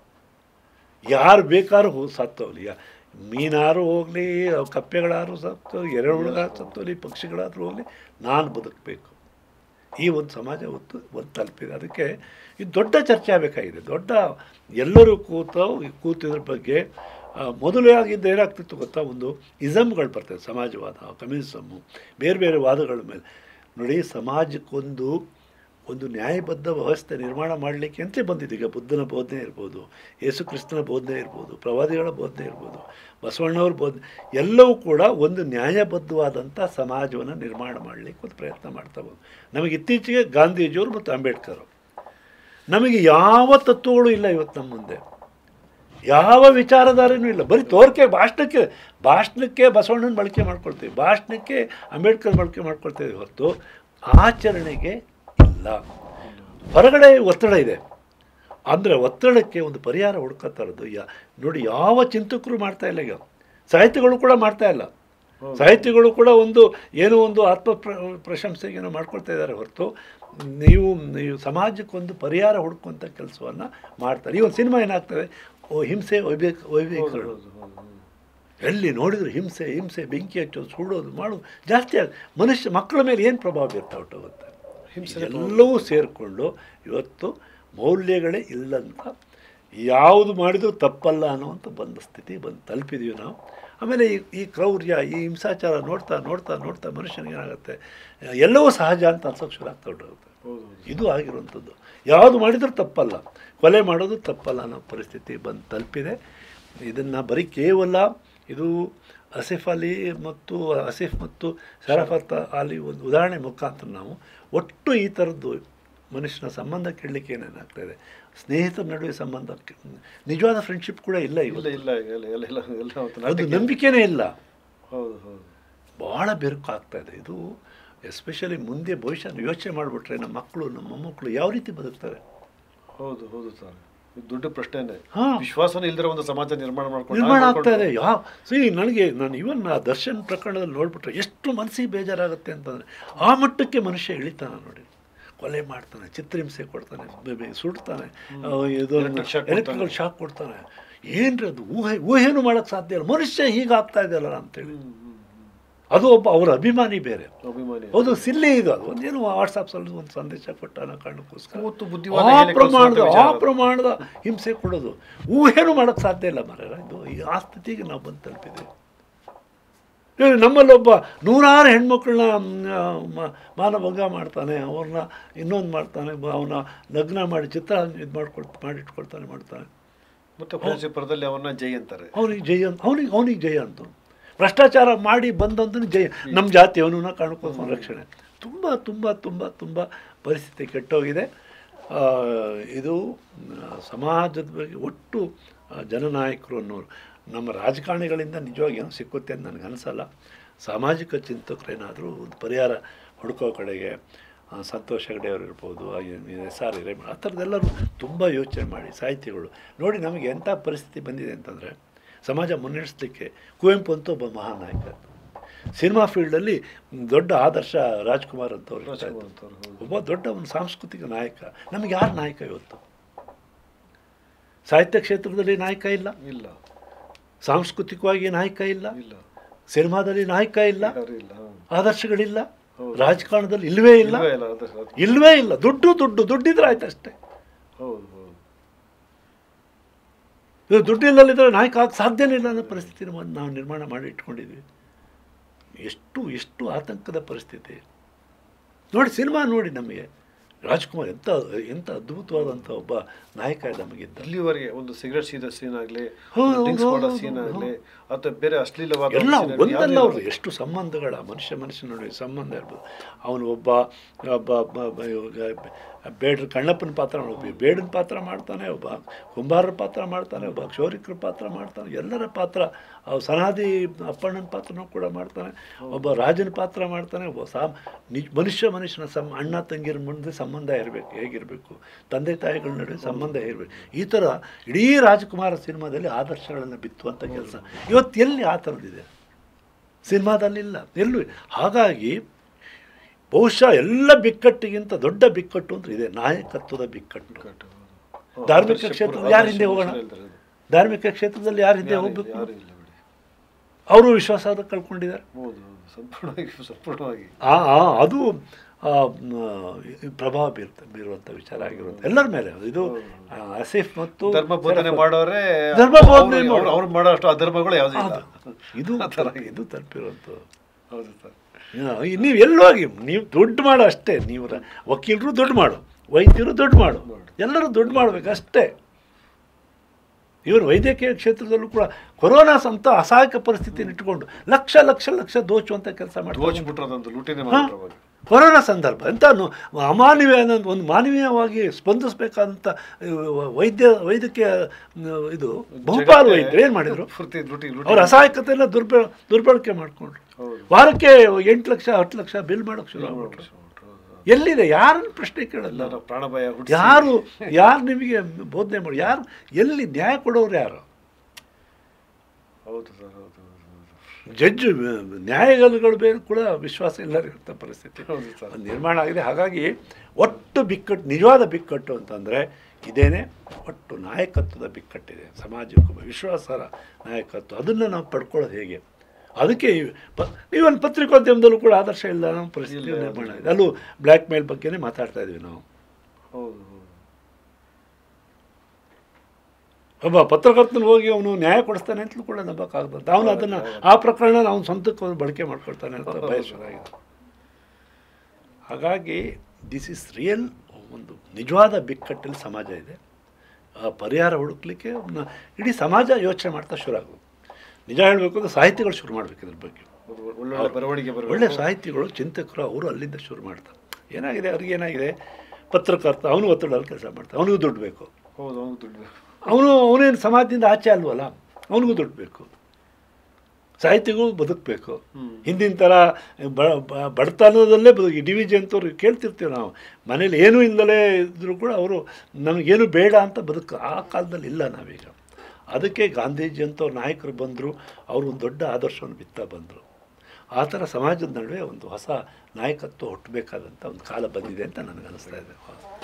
S2: ಯಾರು ಬೇಕಾದ್ರೂ ಸತ್ತೋಗ್ಲಿ, ಮೀನಾರು ಹೋಗಲಿ, ಕಪ್ಪೆಗಳಾದ್ರೂ ಸತ್ತೋಗ್ಲಿ, ಎರೆಹುಳುಗಳಾದ್ರೂ ಸತ್ತೋಗ್ಲಿ, ಪಕ್ಷಿಗಳಾದರೂ ಹೋಗಲಿ, ನಾನು ಬದುಕಬೇಕು. ಈ ಒಂದು ಸಮಾಜ ಒಂದು ತಲುಪಿದೆ. ಅದಕ್ಕೆ ಇದು ದೊಡ್ಡ ಚರ್ಚೆ ಆಗಬೇಕಾಗಿದೆ. ದೊಡ್ಡ ಎಲ್ಲರೂ ಕೂತಿದ್ರ ಬಗ್ಗೆ ಮೊದಲು ಆಗಿದ್ದು ಏನಾಗ್ತಿತ್ತು ಗೊತ್ತಾ, ಒಂದು ಇಸಮ್ಗಳು ಬರ್ತದೆ, ಸಮಾಜವಾದ, ಕಮ್ಯುನಿಸಮ್ಮು, ಬೇರೆ ಬೇರೆ ವಾದಗಳ ಮೇಲೆ. ನೋಡಿ, ಸಮಾಜಕ್ಕೊಂದು ನ್ಯಾಯಬದ್ಧ ವ್ಯವಸ್ಥೆ ನಿರ್ಮಾಣ ಮಾಡಲಿಕ್ಕೆ ಅಂತಲೇ ಬಂದಿದೆ. ಈಗ ಬುದ್ಧನ ಬೋಧನೆ ಇರ್ಬೋದು, ಯೇಸು ಕ್ರಿಸ್ತನ ಬೋಧನೆ ಇರ್ಬೋದು, ಪ್ರವಾದಿಗಳ ಬೋಧನೆ ಇರ್ಬೋದು, ಬಸವಣ್ಣವ್ರ ಬೋಧನೆ, ಎಲ್ಲವೂ ಕೂಡ ಒಂದು ನ್ಯಾಯಬದ್ಧವಾದಂಥ ಸಮಾಜವನ್ನು ನಿರ್ಮಾಣ ಮಾಡಲಿಕ್ಕೆ ಒಂದು ಪ್ರಯತ್ನ ಮಾಡ್ತಾ ಹೋಗೋದು. ನಮಗೆ ಇತ್ತೀಚೆಗೆ ಗಾಂಧೀಜಿಯವರು ಮತ್ತು ಅಂಬೇಡ್ಕರ್, ನಮಗೆ ಯಾವ ತತ್ವಗಳು ಇಲ್ಲ ಇವತ್ತು ನಮ್ಮ ಮುಂದೆ, ಯಾವ ವಿಚಾರಧಾರೆಯೂ ಇಲ್ಲ. ಬರೀ ತೋರಿಕೆ ಭಾಷಣಕ್ಕೆ ಬಸವಣ್ಣನ ಬಳಕೆ ಮಾಡ್ಕೊಳ್ತೀವಿ, ಭಾಷಣಕ್ಕೆ ಅಂಬೇಡ್ಕರ್ ಬಳಕೆ ಮಾಡ್ಕೊಳ್ತೀವಿ ಹೊರತು ಆಚರಣೆಗೆ ಇಲ್ಲ. ಹೊರಗಡೆ ಒತ್ತಡ ಇದೆ, ಅಂದರೆ ಒತ್ತಡಕ್ಕೆ ಒಂದು ಪರಿಹಾರ ಹುಡುಕತ್ತಾ ಇರೋದು ನೋಡಿ, ಯಾವ ಚಿಂತಕರು ಮಾಡ್ತಾ ಇಲ್ಲ. ಈಗ ಸಾಹಿತಿಗಳು ಕೂಡ ಮಾಡ್ತಾ ಇಲ್ಲ. ಸಾಹಿತಿಗಳು ಕೂಡ ಏನೋ ಒಂದು ಆತ್ಮ ಪ್ರಶಂಸೆಗೇನೋ ಮಾಡ್ಕೊಳ್ತಾ ಇದ್ದಾರೆ ಹೊರತು ನೀವು ಸಮಾಜಕ್ಕೊಂದು ಪರಿಹಾರ ಹುಡುಕುವಂಥ ಕೆಲಸವನ್ನು ಮಾಡ್ತಾರೆ. ಈ ಒಂದು ಸಿನಿಮಾ ಏನಾಗ್ತದೆ, ಹಿಂಸೆ ವೈವೇಕಗಳು, ಎಲ್ಲಿ ನೋಡಿದ್ರು ಹಿಂಸೆ, ಬೆಂಕಿ ಹಚ್ಚೋದು, ಸುಡೋದು, ಮಾಡೋದು ಜಾಸ್ತಿ ಮನುಷ್ಯ ಮಕ್ಕಳ ಮೇಲೆ ಏನು ಪ್ರಭಾವ ಬೀರ್ತಾ ಹೊರಟೋಗುತ್ತೆ. ಎಲ್ಲವೂ ಸೇರಿಕೊಂಡು ಇವತ್ತು ಮೌಲ್ಯಗಳೇ ಇಲ್ಲಂತ, ಯಾವುದು ಮಾಡಿದರೂ ತಪ್ಪಲ್ಲ ಅನ್ನುವಂಥ ಬಂದ ಸ್ಥಿತಿ ತಲುಪಿದ್ದೀವಿ ನಾವು. ಆಮೇಲೆ ಈ ಕ್ರೌರ್ಯ, ಈ ಹಿಂಸಾಚಾರ ನೋಡ್ತಾ ಮನುಷ್ಯನಿಗೇನಾಗುತ್ತೆ, ಎಲ್ಲವೂ ಸಹಜ ಅಂತ ಅನ್ಸೋಕೆ ಶುರು ಆಗ್ತಾ ಹೊರಟೋಗುತ್ತೆ. ಇದು ಆಗಿರುವಂಥದ್ದು. ಯಾವುದು ಮಾಡಿದರೂ ತಪ್ಪಲ್ಲ, ಕೊಲೆ ಮಾಡೋದು ತಪ್ಪಲ್ಲ ಅನ್ನೋ ಪರಿಸ್ಥಿತಿ ತಲುಪಿದೆ. ಇದನ್ನು ಬರೀ ಕೇವಲ ಇದು ಆಸಿಫ್ ಮತ್ತು ಶರಫತ್ ಅಲಿ ಒಂದು ಉದಾಹರಣೆ ಮುಖಾಂತರ ನಾವು ಒಟ್ಟು ಈ ಥರದ್ದು ಮನುಷ್ಯನ ಸಂಬಂಧ ಕೇಳಲಿಕ್ಕೆ ಏನೇನಾಗ್ತಾಯಿದೆ, ಸ್ನೇಹಿತರ ನಡುವೆ ಸಂಬಂಧ, ನಿಜವಾದ ಫ್ರೆಂಡ್ಶಿಪ್ ಕೂಡ ಇಲ್ಲ, ಅದು ನಂಬಿಕೆನೇ ಇಲ್ಲ. ಭಾಳ ಬೆರುಕು ಆಗ್ತಾಯಿದೆ ಇದು. ಎಸ್ಪೆಷಲಿ ಮುಂದೆ ಭವಿಷ್ಯ ಯೋಚನೆ ಮಾಡಿಬಿಟ್ರೆ ನಮ್ಮ ಮಕ್ಕಳು, ನಮ್ಮ ಮೊಮ್ಮಕ್ಕಳು ಯಾವ ರೀತಿ ಬದುಕ್ತಾರೆ.
S1: ಹೌದು ಸರ್, ದೊಡ್ಡ ಪ್ರಶ್ನೆನೇ. ವಿಶ್ವಾಸನೇ ಇಲ್ಲದಿರೋ ಒಂದು ಸಮಾಜ ನಿರ್ಮಾಣ
S2: ಆಗ್ತಾ ಇದೆ. ನಾನು ಇವನ್ ದರ್ಶನ್ ಪ್ರಕರಣದಲ್ಲಿ ನೋಡ್ಬಿಟ್ರೆ ಎಷ್ಟು ಮನಸ್ಸಿಗೆ ಬೇಜಾರಾಗುತ್ತೆ ಅಂತಂದರೆ, ಆ ಮಟ್ಟಕ್ಕೆ ಮನುಷ್ಯ ಇಳಿತಾನೆ ನೋಡಿ. ಕೊಲೆ ಮಾಡ್ತಾನೆ, ಚಿತ್ರಹಿಂಸೆ ಕೊಡ್ತಾನೆ, ಸುಡ್ತಾನೆ, ಎಲೆಕ್ಟ್ರಿಕಲ್ ಶಾಕ್ ಕೊಡ್ತಾನೆ. ಏನ್ರಿ ಅದು ಊಹೆನೂ ಮಾಡೋಕ್ಕೆ ಸಾಧ್ಯ ಇಲ್ಲ. ಮನುಷ್ಯ ಹೀಗಾಗ್ತಾ ಇದೆಯಲ್ಲ ಅಂತೇಳಿ. ಅದು ಒಬ್ಬ ಅವರ ಅಭಿಮಾನಿ ಬೇರೆ, ಹೌದು, ಸಿಲ್ಲಿ ಇದು. ಅದು ಒಂದೇನು ವಾಟ್ಸಪ್ಸಲ್ಲಿ ಒಂದು ಸಂದೇಶ ಕೊಟ್ಟ ಅನ್ನೋ ಕಾರಣಕ್ಕೋಸ್ಕರ ಆ ಪ್ರಮಾಣದ ಹಿಂಸೆ ಕೊಡೋದು ಊಹೆನೂ ಮಾಡೋಕ್ಕೆ ಸಾಧ್ಯ ಇಲ್ಲ ಮರ. ಇದು ಆ ಸ್ಥಿತಿಗೆ ನಾವು ಬಂದು ತಲುಪಿದ್ದೀವಿ. ನಮ್ಮಲ್ಲೊಬ್ಬ 100 ಹೆಣ್ಮಕ್ಳನ್ನ ಮಾನಭಂಗ ಮಾಡ್ತಾನೆ, ಅವ್ರನ್ನ ಇನ್ನೊಂದು ಮಾಡ್ತಾನೆ, ಅವನ ಲಗ್ನ ಮಾಡಿ ಚಿತ್ರ ಇದು ಮಾಡಿಟ್ಕೊಳ್ತಾನೆ.
S1: ಮತ್ತು ಪರದಲ್ಲಿ ಅವನ್ನ ಜೈ ಅಂತಾರೆ,
S2: ಅವನಿಗೆ ಜಯ ಅಂತ. ಭ್ರಷ್ಟಾಚಾರ ಮಾಡಿ ಬಂದಂತೂ ಜಯ, ನಮ್ಮ ಜಾತಿಯವನ ಕಾರಣಕ್ಕೋಸ್ಕರ ರಕ್ಷಣೆ. ತುಂಬ ತುಂಬ ತುಂಬ ತುಂಬ ಪರಿಸ್ಥಿತಿ ಕೆಟ್ಟೋಗಿದೆ. ಇದು ಸಮಾಜದ ಬಗ್ಗೆ ಒಟ್ಟು ಜನನಾಯಕರು ಅನ್ನೋರು, ನಮ್ಮ ರಾಜಕಾರಣಿಗಳಿಂದ ನಿಜವಾಗಿ ಏನು ಸಿಕ್ಕುತ್ತೆ ಅಂತ ನನಗೆ ಅನಿಸಲ್ಲ. ಸಾಮಾಜಿಕ ಚಿಂತಕರೇನಾದರೂ ಒಂದು ಪರಿಹಾರ ಹುಡುಕೋ ಕಡೆಗೆ ಸಂತೋಷ್ ಹೆಗಡೆ ಅವರು ಇರ್ಬೋದು, SR ಹಿರೇಮಠ, ಆ ಥರದ್ದೆಲ್ಲರೂ ತುಂಬ ಯೋಚನೆ ಮಾಡಿ. ಸಾಹಿತಿಗಳು ನೋಡಿ, ನಮಗೆ ಎಂಥ ಪರಿಸ್ಥಿತಿ ಬಂದಿದೆ ಅಂತಂದರೆ, ಸಮಾಜ ಮುನ್ನಡೆಸಲಿಕ್ಕೆ ಕುವೆಂಪು ಅಂತೂ ಒಬ್ಬ ಮಹಾನ್ ನಾಯಕ. ಸಿನಿಮಾ ಫೀಲ್ಡಲ್ಲಿ ದೊಡ್ಡ ಆದರ್ಶ ರಾಜ್ಕುಮಾರ್ ಅಂತವ್ರು, ಒಬ್ಬ ದೊಡ್ಡ ಒಂದು ಸಾಂಸ್ಕೃತಿಕ ನಾಯಕ. ನಮಗೆ ಯಾರು ನಾಯಕ ಇವತ್ತು? ಸಾಹಿತ್ಯ ಕ್ಷೇತ್ರದಲ್ಲಿ ನಾಯಕ ಇಲ್ಲ, ಸಾಂಸ್ಕೃತಿಕವಾಗಿ ನಾಯಕ ಇಲ್ಲ, ಸಿನಿಮಾದಲ್ಲಿ ನಾಯಕ ಇಲ್ಲ, ಆದರ್ಶಗಳಿಲ್ಲ, ರಾಜಕಾರಣದಲ್ಲಿ ಇಲ್ಲವೇ ಇಲ್ಲ. ದುಡ್ಡಿದ್ರೆ ಆಯ್ತು ಅಷ್ಟೇ. ದುಡ್ಡಿಲ್ಲದಿದ್ದರೆ ನಾಯಕ ಆಗ ಸಾಧ್ಯನೇ ಇಲ್ಲ ಅನ್ನೋ ಪರಿಸ್ಥಿತಿ ನಾವು ನಿರ್ಮಾಣ ಮಾಡಿ ಇಟ್ಕೊಂಡಿದ್ವಿ. ಎಷ್ಟು ಆತಂಕದ ಪರಿಸ್ಥಿತಿ ನೋಡಿ. ಸಿನಿಮಾ ನೋಡಿ, ನಮಗೆ ರಾಜ್ಕುಮಾರ್ ಎಂಥ ಅದ್ಭುತವಾದಂಥ ಒಬ್ಬ ನಾಯಕ ನಮಗಿದ್ದ.
S1: ಇಲ್ಲಿವರೆಗೆ ಒಂದು ಸಿಗರೆಟ್ ಸೀದ ಸೀನ್ ಆಗಲಿ, ಸೀನ್ ಆಗಲಿ, ಅಥವಾ ಬೇರೆ ಅಶ್ಲೀಲವಾದ
S2: ಎಲ್ಲ ಒಂದಲ್ಲ. ಅವರು ಎಷ್ಟು ಸಂಬಂಧಗಳ ಮನುಷ್ಯ ನಡುವೆ ಸಂಬಂಧ ಇರ್ಬೋದು. ಅವನು ಒಬ್ಬ ಬೇಡ್ರ ಕಣ್ಣಪ್ಪನ ಪಾತ್ರ ಬೇಡನ ಪಾತ್ರ ಮಾಡ್ತಾನೆ, ಒಬ್ಬ ಕುಂಬಾರರ ಪಾತ್ರ ಮಾಡ್ತಾನೆ, ಒಬ್ಬ ಕ್ಷೌರಿಕರ ಪಾತ್ರ ಮಾಡ್ತಾನೆ, ಎಲ್ಲರ ಪಾತ್ರ, ಸನಾದಿ ಅಪ್ಪಣ್ಣನ ಪಾತ್ರನೂ ಕೂಡ ಮಾಡ್ತಾನೆ, ಒಬ್ಬ ರಾಜನ ಪಾತ್ರ ಮಾಡ್ತಾನೆ, ಒಬ್ಬ ಮನುಷ್ಯನ ಅಣ್ಣ ತಂಗಿರ ಮುಂದೆ ಸಂಬಂಧ ಇರಬೇಕು, ಹೇಗಿರಬೇಕು, ತಂದೆ ತಾಯಿಗಳ ನಡುವೆ ಸಂಬಂಧ ಇರಬೇಕು. ಈ ಥರ ಇಡೀ ರಾಜಕುಮಾರ ಸಿನಿಮಾದಲ್ಲಿ ಆದರ್ಶಗಳನ್ನು ಬಿತ್ತುವಂಥ ಕೆಲಸ ಇವತ್ತು ಎಲ್ಲಿ ಆ ಥರದ್ದಿದೆ ಸಿನಿಮಾದಲ್ಲಿಲ್ಲ ಎಲ್ಲೂ. ಹಾಗಾಗಿ ಬಹುಶಃ ಎಲ್ಲ ಬಿಕ್ಕಟ್ಟಿಗಿಂತ ದೊಡ್ಡ ಬಿಕ್ಕಟ್ಟು ಅಂದರೆ ಇದೆ ನಾಯಕತ್ವದ ಬಿಕ್ಕಟ್ಟು. ಧಾರ್ಮಿಕ ಕ್ಷೇತ್ರದಲ್ಲಿ ಯಾರು ಹಿಂದೆ ಹೋಗೋಣ? ಧಾರ್ಮಿಕ ಕ್ಷೇತ್ರದಲ್ಲಿ ಯಾರು ಹಿಂದೆ ಹೋಗ್ಬೇಕು? ಅವರು ವಿಶ್ವಾಸ ಕಳ್ಕೊಂಡಿದ್ದಾರೆ. ಅದು ಪ್ರಭಾವ ಬೀರುವಂಥ ವಿಚಾರ ಆಗಿರುತ್ತೆ ಎಲ್ಲರ ಮೇಲೆ. ಇದು ಆಸಿಫ್ ಮತ್ತು
S1: ಧರ್ಮ ಬೋಧನೆ ಮಾಡೋರೆ, ಅವ್ರು ಮಾಡೋ ಅಷ್ಟು ಅಧರ್ಮಗಳು ಯಾವುದೂ ಇಲ್ಲ.
S2: ಇದು ತಲುಪಿರುವಂಥದ್ದು. ಹೌದು ಸರ್. ನೀವು ಎಲ್ಲೋಗಿ ನೀವು ದುಡ್ಡು ಮಾಡೋ ಅಷ್ಟೇ. ನೀವು ವಕೀಲರು ದುಡ್ಡು ಮಾಡು, ವೈದ್ಯರು ದುಡ್ಡು ಮಾಡು, ಎಲ್ಲರೂ ದುಡ್ಡು ಮಾಡಬೇಕು ಅಷ್ಟೇ. ಇವರು ವೈದ್ಯಕೀಯ ಕ್ಷೇತ್ರದಲ್ಲೂ ಕೂಡ ಕೊರೋನಾ ಅಂತ ಅಸಹಾಯಕ ಪರಿಸ್ಥಿತಿಯನ್ನು ಇಟ್ಟುಕೊಂಡು ಲಕ್ಷ ಲಕ್ಷ ಲಕ್ಷ ದೋಚುವಂಥ ಕೆಲಸ ಮಾಡಿ ಕೊರೋನಾ ಸಂದರ್ಭ ಎಂತ ಅಮಾನವೀಯ ಒಂದು ಮಾನವೀಯವಾಗಿ ಸ್ಪಂದಿಸಬೇಕಾದಂಥ ವೈದ್ಯಕೀಯ ಇದು ಬಹುಪಾಲು ವೈದ್ಯರು ಏನು ಮಾಡಿದರು? ಅವ್ರ ಅಸಹಾಯಕತೆಯನ್ನು ದುರ್ಬಳಕೆ ಮಾಡಿಕೊಂಡ್ರು. ವಾರಕ್ಕೆ 8 ಲಕ್ಷ 10 ಲಕ್ಷ ಬಿಲ್ ಮಾಡೋಕ್ಕೆ ಶುರು ಆಗ್ಬಿಟ್ರು. ಎಲ್ಲಿದೆ? ಯಾರನ್ನು ಪ್ರಶ್ನೆ ಕೇಳಲ್ಲ. ಯಾರು ನಿಮಗೆ ಬೋಧನೆ ಮಾಡಿ, ಯಾರು ಎಲ್ಲಿ ನ್ಯಾಯ ಕೊಡೋರು ಯಾರು?
S1: ಹೌದು ಸರ್, ಹೌದು.
S2: ಜಡ್ಜ್ ನ್ಯಾಯಗಳು ಬೇರೆ ಕೂಡ ವಿಶ್ವಾಸ ಇಲ್ಲದಂಥ ಪರಿಸ್ಥಿತಿ ನಿರ್ಮಾಣ ಆಗಿದೆ. ಹಾಗಾಗಿ ಒಟ್ಟು ಬಿಕ್ಕಟ್ಟು, ನಿಜವಾದ ಬಿಕ್ಕಟ್ಟು ಅಂತಂದರೆ ಇದೇನೆ. ಒಟ್ಟು ನಾಯಕತ್ವದ ಬಿಕ್ಕಟ್ಟಿದೆ, ಸಮಾಜಕ್ಕೂ ವಿಶ್ವಾಸಾರ್ಹ ನಾಯಕತ್ವ. ಅದನ್ನು ನಾವು ಪಡ್ಕೊಳ್ಳೋದು ಹೇಗೆ? ಅದಕ್ಕೆ ನೀವೊಂದು ಪತ್ರಿಕೋದ್ಯಮದಲ್ಲೂ ಕೂಡ ಆದರ್ಶ ಇಲ್ಲ ನಮ್ಮ ಪರಿಸ್ಥಿತಿ ನಿರ್ಮಾಣ ಆಗಿದೆ. ಅಲ್ಲೂ ಬ್ಲ್ಯಾಕ್ ಮೇಲ್ ಬಗ್ಗೆನೇ ಮಾತಾಡ್ತಾ ಇದ್ವಿ ನಾವು. ಒಬ್ಬ ಪತ್ರಕರ್ತನ ಹೋಗಿ ಅವನು ನ್ಯಾಯ ಕೊಡಿಸ್ತಾನೆ ಅಂತಲೂ ಕೂಡ ನಂಬಕ್ಕಾಗ್ತದೆ. ಅವನು ಅದನ್ನು ಆ ಪ್ರಕರಣ ಅವನು ಸ್ವಂತಕ್ಕೆ ಅವನು ಬಳಕೆ ಮಾಡ್ಕೊಳ್ತಾನೆ ಅಂತ ಬಯಸೋದಾಗಿದೆ. ಹಾಗಾಗಿ ದಿಸ್ ಈಸ್ ರಿಯಲ್. ಒಂದು ನಿಜವಾದ ಬಿಕ್ಕಟ್ಟಲ್ಲಿ ಸಮಾಜ ಇದೆ. ಆ ಪರಿಹಾರ ಹುಡುಕ್ಲಿಕ್ಕೆ ಇಡೀ ಸಮಾಜ ಯೋಚನೆ ಮಾಡ್ತಾ ಶುರು ಆಗೋದು. ನಿಜ ಹೇಳಬೇಕು ಅಂದರೆ ಸಾಹಿತಿಗಳು ಶುರು ಮಾಡಬೇಕು ಇದ್ರ ಬಗ್ಗೆ. ಒಳ್ಳೆ ಸಾಹಿತಿಗಳು, ಚಿಂತಕರು ಅವರು ಅಲ್ಲಿಂದ ಶುರು ಮಾಡ್ತಾರೆ. ಏನಾಗಿದೆ ಅವ್ರಿಗೇನಾಗಿದೆ, ಪತ್ರಕರ್ತ ಅವನು ಒತ್ತಡದಲ್ಲಿ ಕೆಲಸ ಮಾಡ್ತಾನೆ, ಅವನಿಗೂ ದುಡ್ಡು ಬೇಕು. ಅವನೇನು ಸಮಾಜದಿಂದ ಆಚೆ ಅಲ್ವಲ್ಲ, ಅವನಿಗೂ ದುಡ್ಡು ಬೇಕು. ಸಾಹಿತಿಗಳು ಬದುಕಬೇಕು. ಹಿಂದಿನ ಥರ ಬಡತನದಲ್ಲೇ ಬದುಕಿ ಡಿ ವಿ ಜಿ ಅಂತವ್ರು ಕೇಳ್ತಿರ್ತೀವಿ ನಾವು. ಮನೇಲಿ ಏನೂ ಇಲ್ಲದಲೇ ಇದ್ದರೂ ಕೂಡ ಅವರು ನಮಗೇನು ಬೇಡ ಅಂತ ಆ ಕಾಲದಲ್ಲಿ ಇಲ್ಲ ನಾವೀಗ. ಅದಕ್ಕೆ ಗಾಂಧೀಜಿ ಅಂತವ್ರು ನಾಯಕರು ಬಂದರು, ಅವರು ಒಂದು ದೊಡ್ಡ ಆದರ್ಶವನ್ನು ಬಿತ್ತಾ ಬಂದರು. ಆ ಥರ ಸಮಾಜದ ನಡುವೆ ಒಂದು ಹೊಸ ನಾಯಕತ್ವ ಹುಟ್ಟಬೇಕಾದಂಥ ಒಂದು ಕಾಲ ಬಂದಿದೆ ಅಂತ ನನಗನ್ನಿಸ್ತಾ ಇದೆ.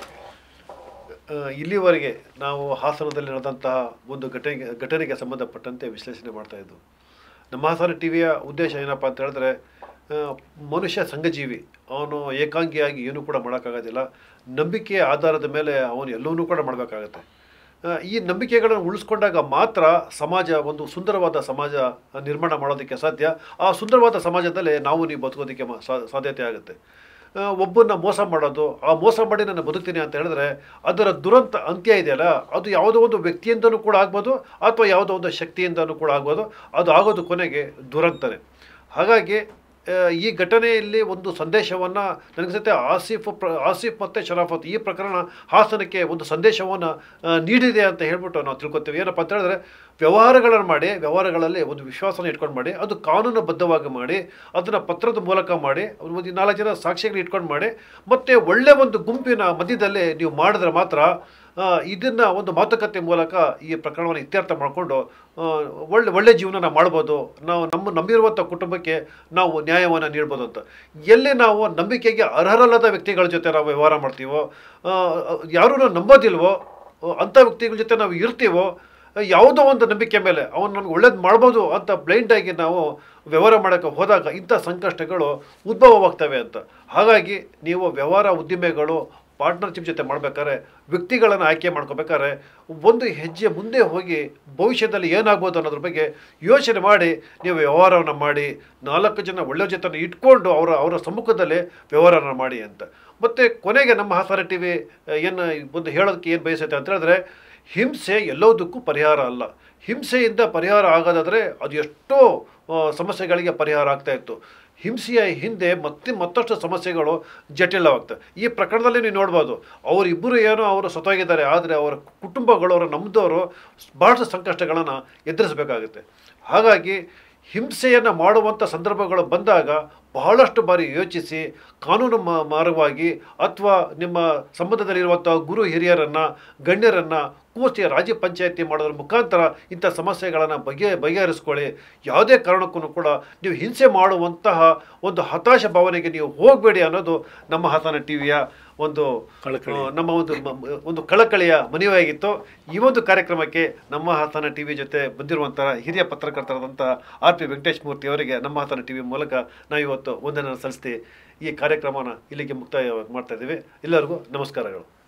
S1: ಇಲ್ಲಿವರೆಗೆ ನಾವು ಹಾಸನದಲ್ಲಿ ನಡೆದಂತಹ ಒಂದು ಘಟನೆಗೆ ಸಂಬಂಧಪಟ್ಟಂತೆ ವಿಶ್ಲೇಷಣೆ ಮಾಡ್ತಾಯಿದ್ದು. ನಮ್ಮ ಹಾಸನ ಟಿ ವಿಯ ಉದ್ದೇಶ ಏನಪ್ಪ ಅಂತ ಹೇಳಿದ್ರೆ, ಮನುಷ್ಯ ಸಂಘಜೀವಿ, ಅವನು ಏಕಾಂಗಿಯಾಗಿ ಏನೂ ಕೂಡ ಮಾಡೋಕ್ಕಾಗೋದಿಲ್ಲ. ನಂಬಿಕೆಯ ಆಧಾರದ ಮೇಲೆ ಅವನು ಎಲ್ಲವನ್ನೂ ಕೂಡ ಮಾಡಬೇಕಾಗತ್ತೆ. ಈ ನಂಬಿಕೆಗಳನ್ನು ಉಳಿಸ್ಕೊಂಡಾಗ ಮಾತ್ರ ಸಮಾಜ ಒಂದು ಸುಂದರವಾದ ಸಮಾಜ ನಿರ್ಮಾಣ ಮಾಡೋದಕ್ಕೆ ಸಾಧ್ಯ. ಆ ಸುಂದರವಾದ ಸಮಾಜದಲ್ಲೇ ನಾವು ನೀವು ಬದುಕೋದಕ್ಕೆ ಸಾಧ್ಯತೆ ಆಗುತ್ತೆ. ಒಬ್ಬನ್ನ ಮೋಸ ಮಾಡೋದು, ಆ ಮೋಸ ಮಾಡಿ ನಾನು ಬದುಕ್ತೀನಿ ಅಂತ ಹೇಳಿದ್ರೆ ಅದರ ದುರಂತ ಅಂತ್ಯ ಇದೆಯಲ್ಲ, ಅದು ಯಾವುದೋ ಒಂದು ವ್ಯಕ್ತಿಯಿಂದನೂ ಕೂಡ ಆಗ್ಬೋದು ಅಥವಾ ಯಾವುದೋ ಒಂದು ಶಕ್ತಿಯಿಂದನೂ ಕೂಡ ಆಗ್ಬೋದು. ಅದು ಆಗೋದು ಕೊನೆಗೆ ದುರಂತನೇ. ಹಾಗಾಗಿ ಈ ಘಟನೆಯಲ್ಲಿ ಒಂದು ಸಂದೇಶವನ್ನು ನನಗನ್ಸುತ್ತೆ ಆಸಿಫ್ ಮತ್ತು ಶರಾಫತ್ ಈ ಪ್ರಕರಣ ಹಾಸನಕ್ಕೆ ಒಂದು ಸಂದೇಶವನ್ನು ನೀಡಿದೆ ಅಂತ ಹೇಳ್ಬಿಟ್ಟು ನಾವು ತಿಳ್ಕೊತೀವಿ. ಏನಪ್ಪ ಅಂತ ಹೇಳಿದ್ರೆ, ವ್ಯವಹಾರಗಳನ್ನು ಮಾಡಿ, ವ್ಯವಹಾರಗಳಲ್ಲಿ ಒಂದು ವಿಶ್ವಾಸನ ಇಟ್ಕೊಂಡು ಮಾಡಿ, ಅದು ಕಾನೂನುಬದ್ಧವಾಗಿ ಮಾಡಿ, ಅದನ್ನು ಪತ್ರದ ಮೂಲಕ ಮಾಡಿ, ಒಂದು 4 ಜನ ಸಾಕ್ಷಿಗಳು ಇಟ್ಕೊಂಡು ಮಾಡಿ, ಮತ್ತು ಒಳ್ಳೆಯ ಒಂದು ಗುಂಪಿನ ಮಧ್ಯದಲ್ಲಿ ನೀವು ಮಾಡಿದ್ರೆ ಮಾತ್ರ ಇದನ್ನು ಒಂದು ಮಾತುಕತೆ ಮೂಲಕ ಈ ಪ್ರಕರಣವನ್ನು ಇತ್ಯರ್ಥ ಮಾಡಿಕೊಂಡು ಒಳ್ಳೆ ಜೀವನ ಮಾಡ್ಬೋದು. ನಾವು ನಂಬಿರುವಂಥ ಕುಟುಂಬಕ್ಕೆ ನಾವು ನ್ಯಾಯವನ್ನು ನೀಡ್ಬೋದು ಅಂತ. ಎಲ್ಲಿ ನಾವು ನಂಬಿಕೆಗೆ ಅರ್ಹರಲ್ಲದ ವ್ಯಕ್ತಿಗಳ ಜೊತೆ ನಾವು ವ್ಯವಹಾರ ಮಾಡ್ತೀವೋ, ಯಾರೂ ನಂಬೋದಿಲ್ವೋ ಅಂಥ ವ್ಯಕ್ತಿಗಳ ಜೊತೆ ನಾವು ಇರ್ತೀವೋ, ಯಾವುದೋ ಒಂದು ನಂಬಿಕೆ ಮೇಲೆ ಅವನು ನಮ್ಗೆ ಒಳ್ಳೇದು ಮಾಡ್ಬೋದು ಅಂತ ಬ್ಲೈಂಡಾಗಿ ನಾವು ವ್ಯವಹಾರ ಮಾಡೋಕ್ಕೆ ಹೋದಾಗ ಇಂಥ ಸಂಕಷ್ಟಗಳು ಉದ್ಭವವಾಗ್ತವೆ ಅಂತ. ಹಾಗಾಗಿ ನೀವು ವ್ಯವಹಾರ ಉದ್ದಿಮೆಗಳು ಪಾರ್ಟ್ನರ್ಶಿಪ್ ಜೊತೆ ಮಾಡ್ಬೇಕಾದ್ರೆ, ವ್ಯಕ್ತಿಗಳನ್ನು ಆಯ್ಕೆ ಮಾಡ್ಕೋಬೇಕಾದ್ರೆ ಒಂದು ಹೆಜ್ಜೆ ಮುಂದೆ ಹೋಗಿ ಭವಿಷ್ಯದಲ್ಲಿ ಏನಾಗ್ಬೋದು ಅನ್ನೋದ್ರ ಬಗ್ಗೆ ಯೋಚನೆ ಮಾಡಿ ನೀವು ವ್ಯವಹಾರವನ್ನು ಮಾಡಿ, 4 ಜನ ಒಳ್ಳೆಯ ಜೊತೆ ಇಟ್ಕೊಂಡು ಅವರ ಸಮ್ಮುಖದಲ್ಲಿ ವ್ಯವಹಾರನ ಮಾಡಿ ಅಂತ. ಮತ್ತು ಕೊನೆಗೆ ನಮ್ಮ ಹಾಸನ ಟಿ ವಿ ಏನು ಒಂದು ಹೇಳೋದಕ್ಕೆ ಏನು ಬಯಸುತ್ತೆ ಅಂತ ಹೇಳಿದ್ರೆ, ಹಿಂಸೆ ಎಲ್ಲದಕ್ಕೂ ಪರಿಹಾರ ಅಲ್ಲ. ಹಿಂಸೆಯಿಂದ ಪರಿಹಾರ ಆಗೋದಾದರೆ ಅದು ಎಷ್ಟೋ ಸಮಸ್ಯೆಗಳಿಗೆ ಪರಿಹಾರ ಆಗ್ತಾಯಿತ್ತು. ಹಿಂಸೆಯ ಹಿಂದೆ ಮತ್ತಷ್ಟು ಸಮಸ್ಯೆಗಳು ಜಟಿಲವಾಗ್ತವೆ. ಈ ಪ್ರಕರಣದಲ್ಲಿ ನೀವು ನೋಡ್ಬೋದು, ಅವರಿಬ್ಬರು ಏನೋ ಅವರು ಸತ್ತೋಗಿದ್ದಾರೆ, ಆದರೆ ಅವರ ಕುಟುಂಬಗಳು, ಅವರ ನಮ್ಮದವರು ಬಹಳಷ್ಟು ಸಂಕಷ್ಟಗಳನ್ನು ಎದುರಿಸಬೇಕಾಗುತ್ತೆ. ಹಾಗಾಗಿ ಹಿಂಸೆಯನ್ನು ಮಾಡುವಂಥ ಸಂದರ್ಭಗಳು ಬಂದಾಗ ಬಹಳಷ್ಟು ಬಾರಿ ಯೋಚಿಸಿ ಕಾನೂನು ಮಾರ್ಗವಾಗಿ ಅಥವಾ ನಿಮ್ಮ ಸಂಬಂಧದಲ್ಲಿರುವಂಥ ಗುರು ಹಿರಿಯರನ್ನು, ಗಣ್ಯರನ್ನು ಕೂರಿಸಿ ರಾಜ್ಯ ಪಂಚಾಯತಿ ಮಾಡೋದ್ರ ಮುಖಾಂತರ ಇಂಥ ಸಮಸ್ಯೆಗಳನ್ನು ಬಗೆಹರಿಸ್ಕೊಳ್ಳಿ. ಯಾವುದೇ ಕಾರಣಕ್ಕೂ ಕೂಡ ನೀವು ಹಿಂಸೆ ಮಾಡುವಂತಹ ಒಂದು ಹತಾಶ ಭಾವನೆಗೆ ನೀವು ಹೋಗಬೇಡಿ ಅನ್ನೋದು ನಮ್ಮ ಹಾಸನ ಟಿವಿಯ ಒಂದು ನಮ್ಮ ಒಂದು ಕಳಕಳಿಯ ಮನವಿಯಾಗಿತ್ತು. ಈ ಒಂದು ಕಾರ್ಯಕ್ರಮಕ್ಕೆ ನಮ್ಮ ಹಾಸನ ಟಿವಿ ಜೊತೆ ಬಂದಿರುವಂತಹ ಹಿರಿಯ ಪತ್ರಕರ್ತರಾದಂತಹ RP ವೆಂಕಟೇಶ್ ಮೂರ್ತಿ ಅವರಿಗೆ ನಮ್ಮ ಹಾಸನ ಟಿವಿ ಮೂಲಕ ನಾವು ಇವತ್ತು ವಂದನೆಯನ್ನು ಸಲ್ಲಿಸ್ತೀವಿ. ಈ ಕಾರ್ಯಕ್ರಮನ ಇಲ್ಲಿಗೆ ಮುಕ್ತಾಯ ಮಾಡ್ತಾ ಇದ್ದೀವಿ. ಎಲ್ಲರಿಗೂ ನಮಸ್ಕಾರಗಳು.